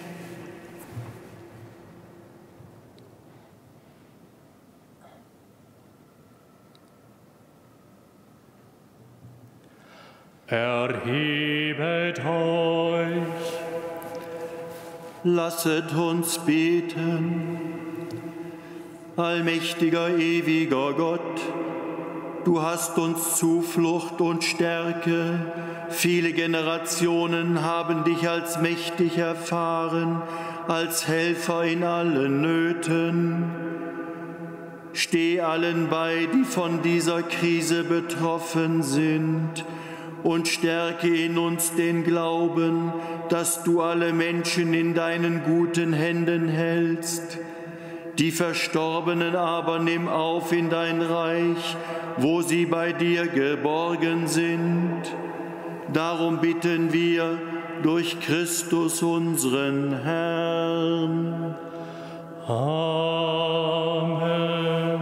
Erhebet euch. Lasset uns beten. Allmächtiger, ewiger Gott, du hast uns Zuflucht und Stärke. Viele Generationen haben dich als mächtig erfahren, als Helfer in allen Nöten. Steh allen bei, die von dieser Krise betroffen sind, und stärke in uns den Glauben, dass du alle Menschen in deinen guten Händen hältst. Die Verstorbenen aber nimm auf in dein Reich, wo sie bei dir geborgen sind. Darum bitten wir durch Christus unseren Herrn. Amen.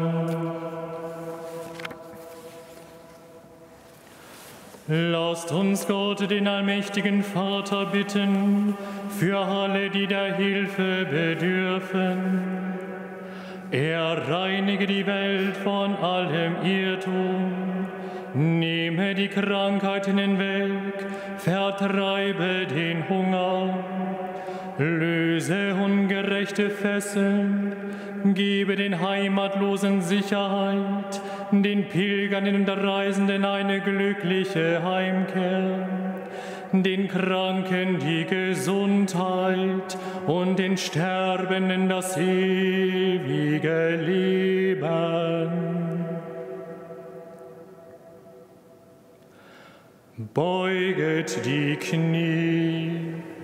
Lasst uns Gott, den allmächtigen Vater, bitten für alle, die der Hilfe bedürfen. Er reinige die Welt von allem Irrtum, nehme die Krankheiten hinweg, vertreibe den Hunger, löse ungerechte Fesseln, gebe den Heimatlosen Sicherheit, den Pilgern und Reisenden eine glückliche Heimkehr, den Kranken die Gesundheit und den Sterbenden das ewige Leben. Beuget die Knie.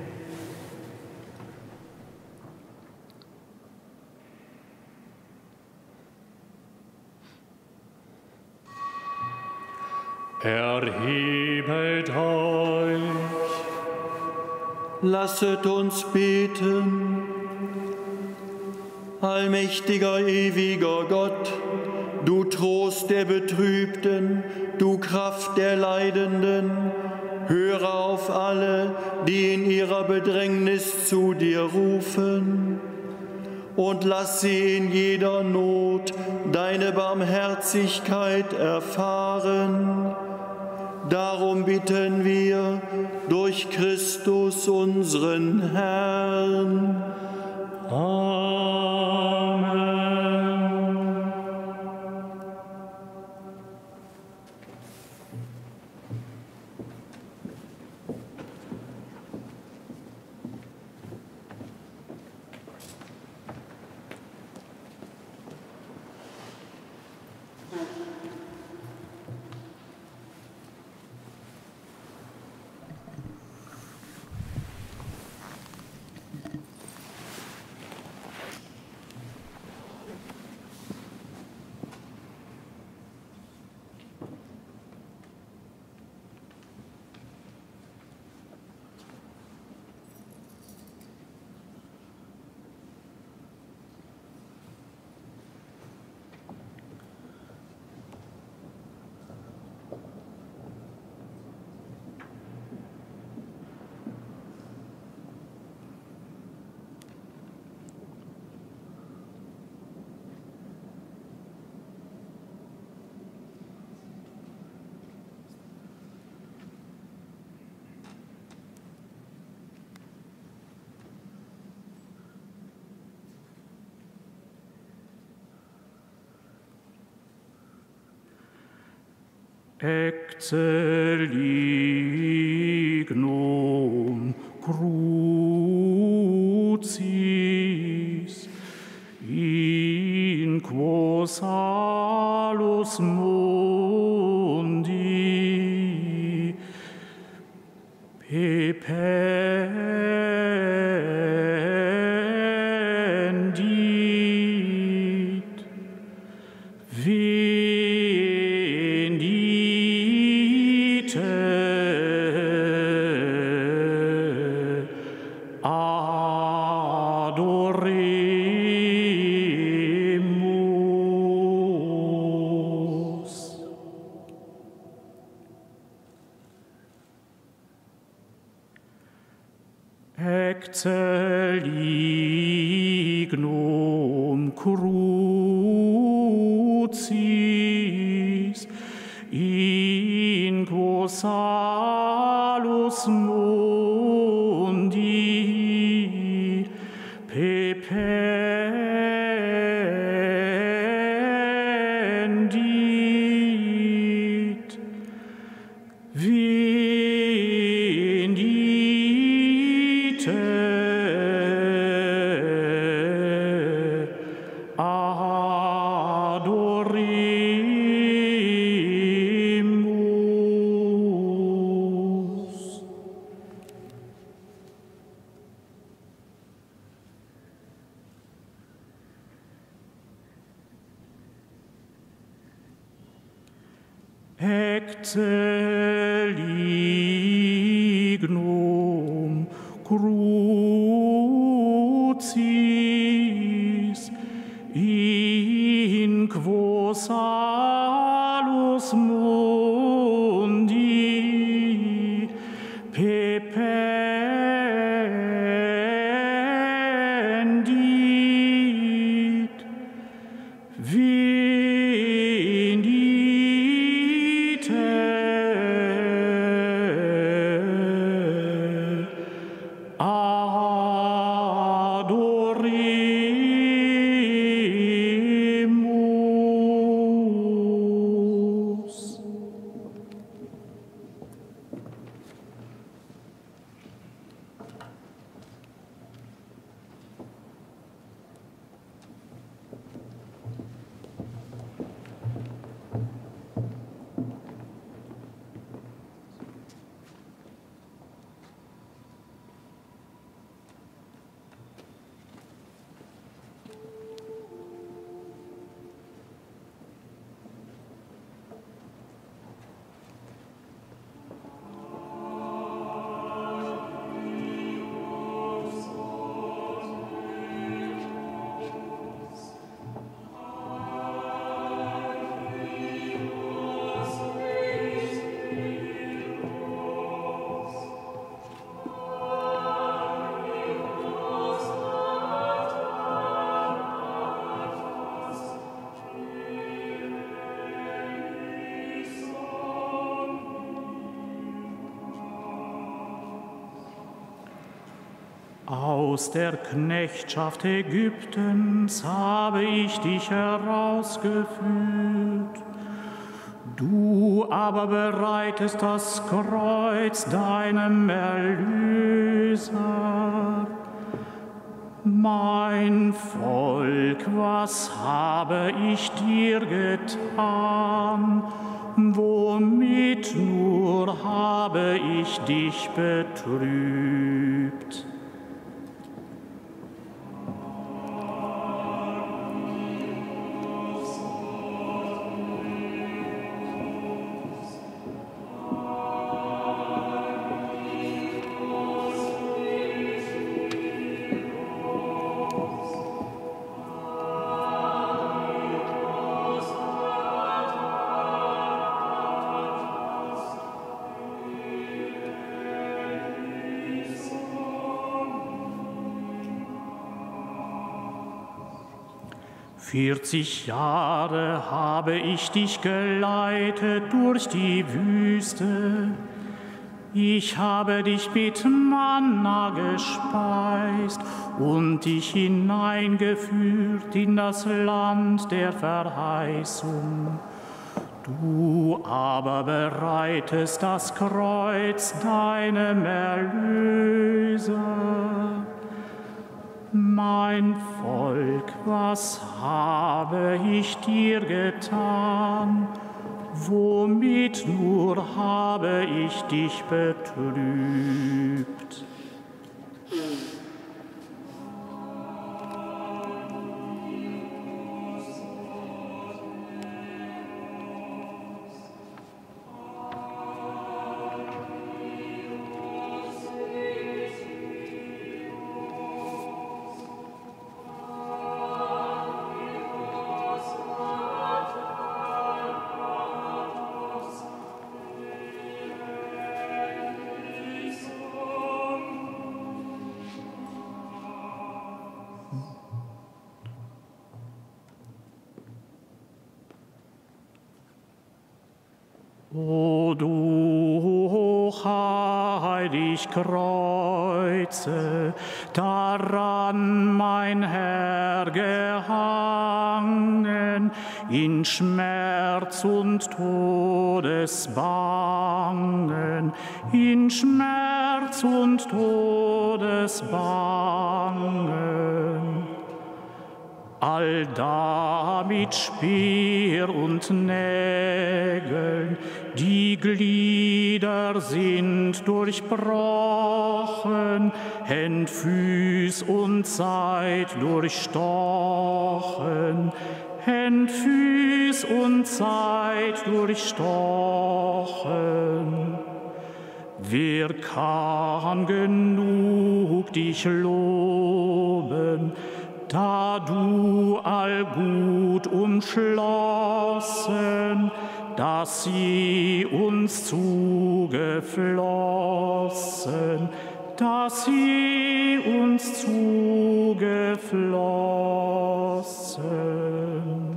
Erhebet euch. Lasset uns beten. Allmächtiger, ewiger Gott, du Trost der Betrübten, du Kraft der Leidenden, höre auf alle, die in ihrer Bedrängnis zu dir rufen, und lass sie in jeder Not deine Barmherzigkeit erfahren. Darum bitten wir durch Christus unseren Herrn. Amen. Ecce lignum crucis, in quo salus mundi pependit, Ecce lignum crucis, in quo salus mundi pependit, Ecce lignum crucis, in quo salus mundi pependit, Aus der Knechtschaft Ägyptens habe ich dich herausgeführt. Du aber bereitest das Kreuz deinem Erlöser. Mein Volk, was habe ich dir getan? Womit nur habe ich dich betrübt? »40 Jahre habe ich dich geleitet durch die Wüste. Ich habe dich mit Manna gespeist und dich hineingeführt in das Land der Verheißung. Du aber bereitest das Kreuz deinem Erlöser. Mein Volk, was habe ich dir getan? Womit nur habe ich dich betrübt? O du Heiligkreuze, daran mein Herr gehangen, in Schmerz und Todesbangen, in Schmerz und Todesbangen. Allda mit Speer und Nägeln, die Glieder sind durchbrochen, Händ, Füß und Seid durchstochen, Händ, Füß und Seid durchstochen. Wer kann genug dich loben, da du allgut umschlossen, dass sie uns zugeflossen, dass sie uns zugeflossen.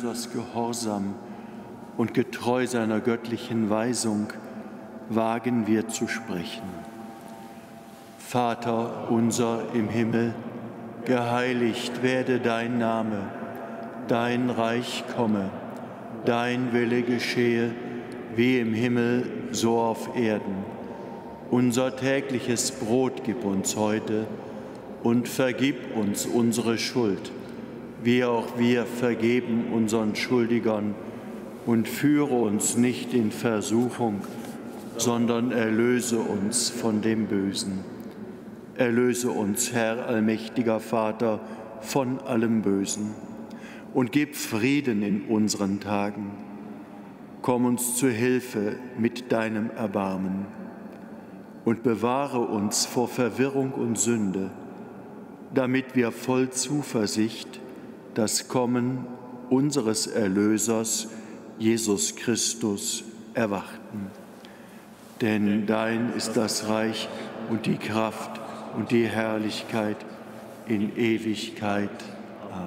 Erlösers gehorsam und getreu seiner göttlichen Weisung wagen wir zu sprechen. Vater unser im Himmel, geheiligt werde dein Name, dein Reich komme, dein Wille geschehe, wie im Himmel, so auf Erden. Unser tägliches Brot gib uns heute und vergib uns unsere Schuld, wie auch wir vergeben unseren Schuldigern, und führe uns nicht in Versuchung, sondern erlöse uns von dem Bösen. Erlöse uns, Herr allmächtiger Vater, von allem Bösen und gib Frieden in unseren Tagen. Komm uns zu Hilfe mit deinem Erbarmen und bewahre uns vor Verwirrung und Sünde, damit wir voll Zuversicht das Kommen unseres Erlösers, Jesus Christus, erwarten. Denn dein ist das Reich und die Kraft und die Herrlichkeit in Ewigkeit. Amen.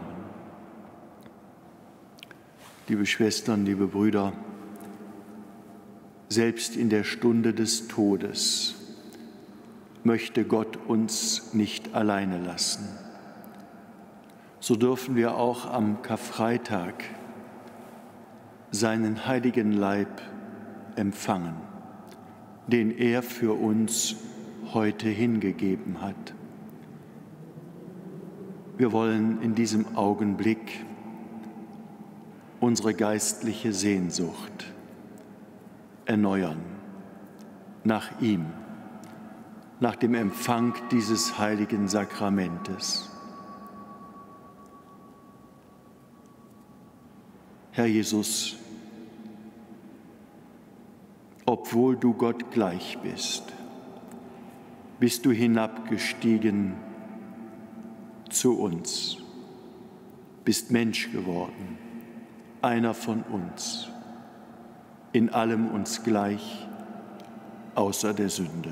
Liebe Schwestern, liebe Brüder, selbst in der Stunde des Todes möchte Gott uns nicht alleine lassen. So dürfen wir auch am Karfreitag seinen heiligen Leib empfangen, den er für uns heute hingegeben hat. Wir wollen in diesem Augenblick unsere geistliche Sehnsucht erneuern nach ihm, nach dem Empfang dieses heiligen Sakramentes. Herr Jesus, obwohl du Gott gleich bist du hinabgestiegen zu uns, bist Mensch geworden, einer von uns, in allem uns gleich, außer der Sünde.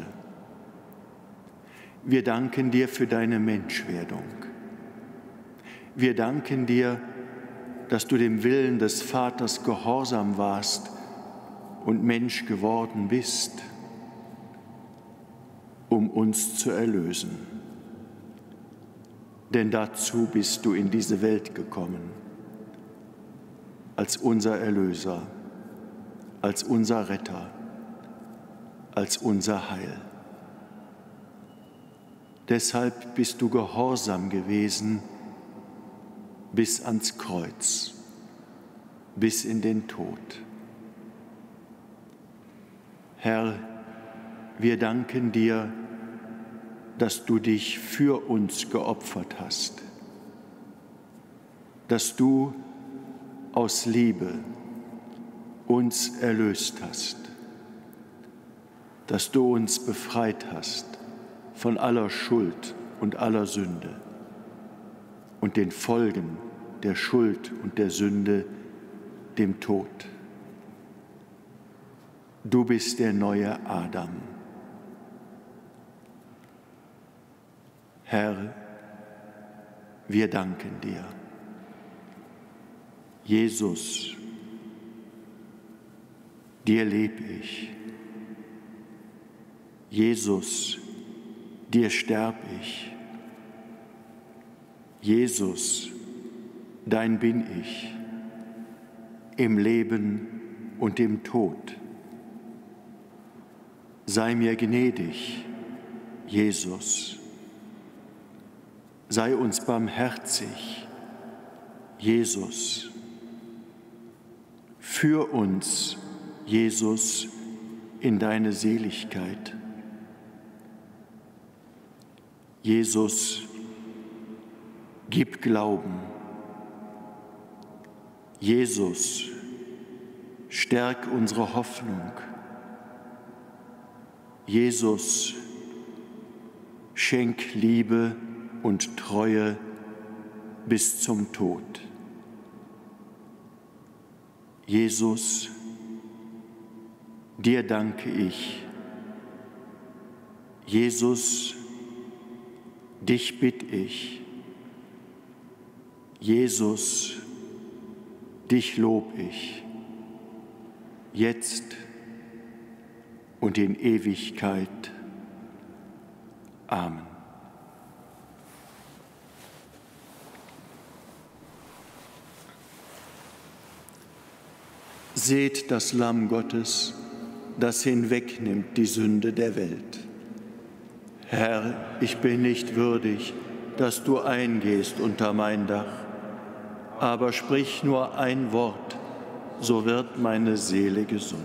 Wir danken dir für deine Menschwerdung. Wir danken dir, dass du dem Willen des Vaters gehorsam warst und Mensch geworden bist, um uns zu erlösen. Denn dazu bist du in diese Welt gekommen, als unser Erlöser, als unser Retter, als unser Heil. Deshalb bist du gehorsam gewesen bis ans Kreuz, bis in den Tod. Herr, wir danken dir, dass du dich für uns geopfert hast, dass du aus Liebe uns erlöst hast, dass du uns befreit hast von aller Schuld und aller Sünde und den Folgen der Schuld und der Sünde, dem Tod. Du bist der neue Adam. Herr, wir danken dir. Jesus, dir leb ich. Jesus, dir sterb ich. Jesus, dein bin ich, im Leben und im Tod. Sei mir gnädig, Jesus. Sei uns barmherzig, Jesus. Führ uns, Jesus, in deine Seligkeit. Jesus, gib Glauben. Jesus, stärk unsere Hoffnung. Jesus, schenk Liebe und Treue bis zum Tod. Jesus, dir danke ich. Jesus, dich bitt ich. Jesus, dich lob ich, jetzt und in Ewigkeit. Amen. Seht das Lamm Gottes, das hinwegnimmt die Sünde der Welt. Herr, ich bin nicht würdig, dass du eingehst unter mein Dach, aber sprich nur ein Wort, so wird meine Seele gesund.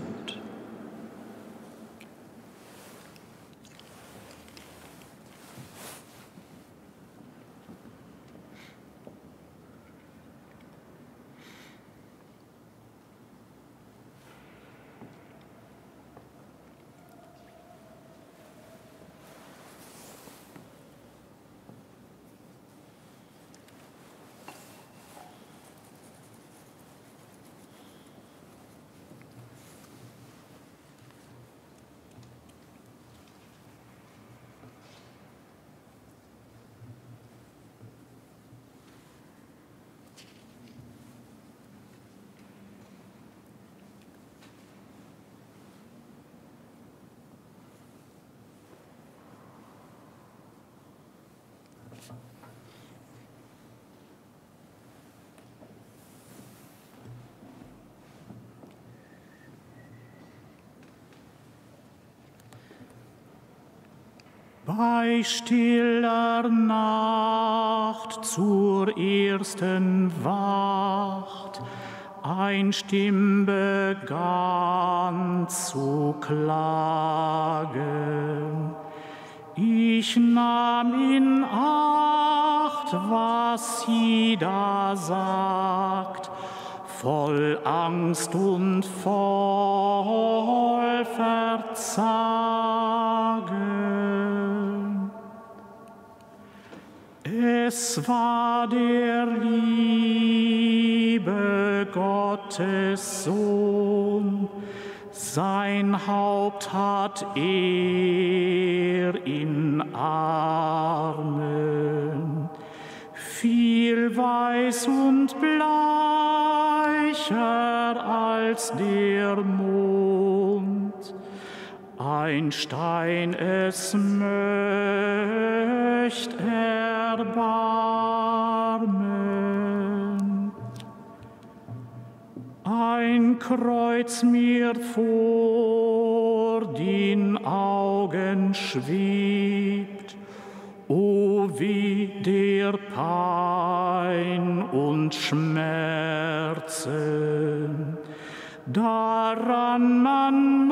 Bei stiller Nacht zur ersten Wacht ein Stimm begann zu klagen. Ich nahm in Acht, was sie da sagt, voll Angst und voll Verzagen. Es war der liebe Gottes Sohn, sein Haupt hat er in Armen, viel weiß und bleicher als der Mond. Ein Stein es möcht erbarmen, ein Kreuz mir vor den Augen schwebt, o wie der Pein und Schmerzen, daran man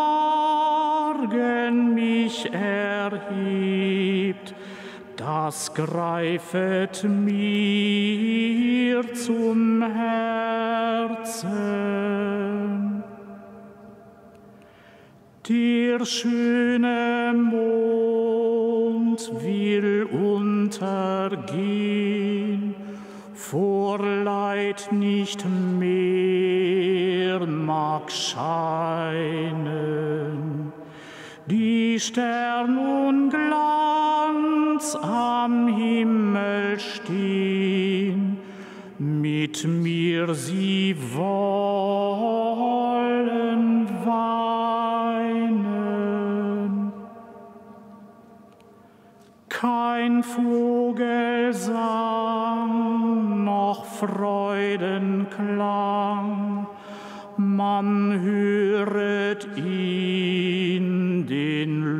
morgen mich erhebt, das greifet mir zum Herzen. Der schöne Mond will untergehen, vor Leid nicht mehr mag scheinen. Die Stern und Glanz am Himmel stehen, mit mir sie wollen weinen. Kein Vogelsang noch Freudenklang, man höret in den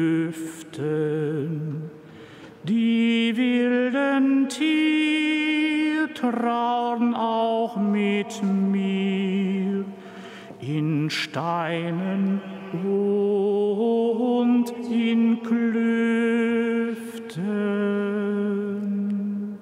Lüften. Die wilden Tiere trauern auch mit mir in Steinen und in Klüften.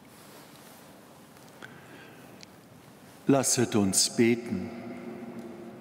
Lasset uns beten.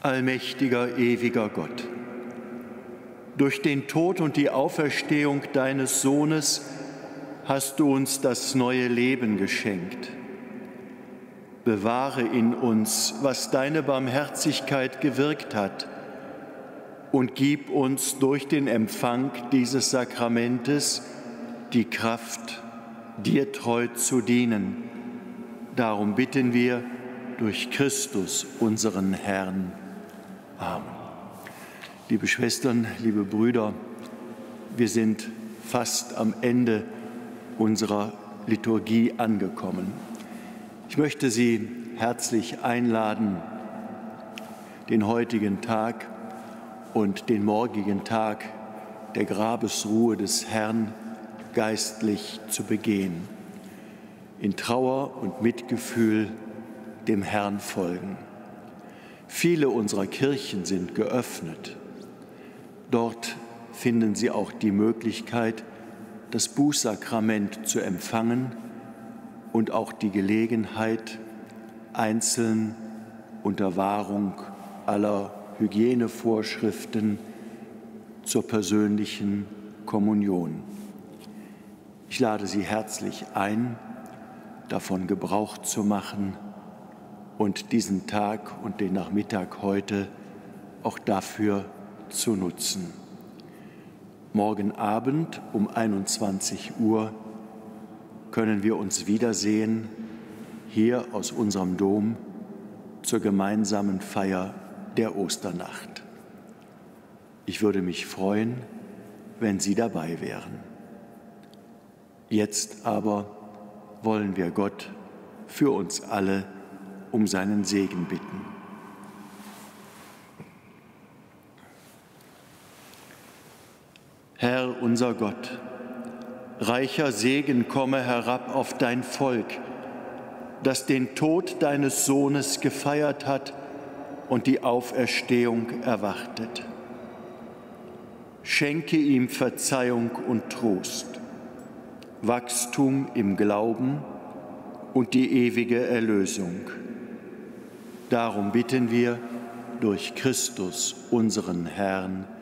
Allmächtiger, ewiger Gott, durch den Tod und die Auferstehung deines Sohnes hast du uns das neue Leben geschenkt. Bewahre in uns, was deine Barmherzigkeit gewirkt hat, und gib uns durch den Empfang dieses Sakramentes die Kraft, dir treu zu dienen. Darum bitten wir durch Christus, unseren Herrn. Amen. Liebe Schwestern, liebe Brüder, wir sind fast am Ende unserer Liturgie angekommen. Ich möchte Sie herzlich einladen, den heutigen Tag und den morgigen Tag der Grabesruhe des Herrn geistlich zu begehen, in Trauer und Mitgefühl dem Herrn folgen. Viele unserer Kirchen sind geöffnet. Dort finden Sie auch die Möglichkeit, das Bußsakrament zu empfangen und auch die Gelegenheit, einzeln unter Wahrung aller Hygienevorschriften zur persönlichen Kommunion. Ich lade Sie herzlich ein, davon Gebrauch zu machen und diesen Tag und den Nachmittag heute auch dafür zu nutzen. Morgen Abend um 21 Uhr können wir uns wiedersehen, hier aus unserem Dom, zur gemeinsamen Feier der Osternacht. Ich würde mich freuen, wenn Sie dabei wären. Jetzt aber wollen wir Gott für uns alle um seinen Segen bitten. Herr unser Gott, reicher Segen komme herab auf dein Volk, das den Tod deines Sohnes gefeiert hat und die Auferstehung erwartet. Schenke ihm Verzeihung und Trost, Wachstum im Glauben und die ewige Erlösung. Darum bitten wir durch Christus, unseren Herrn.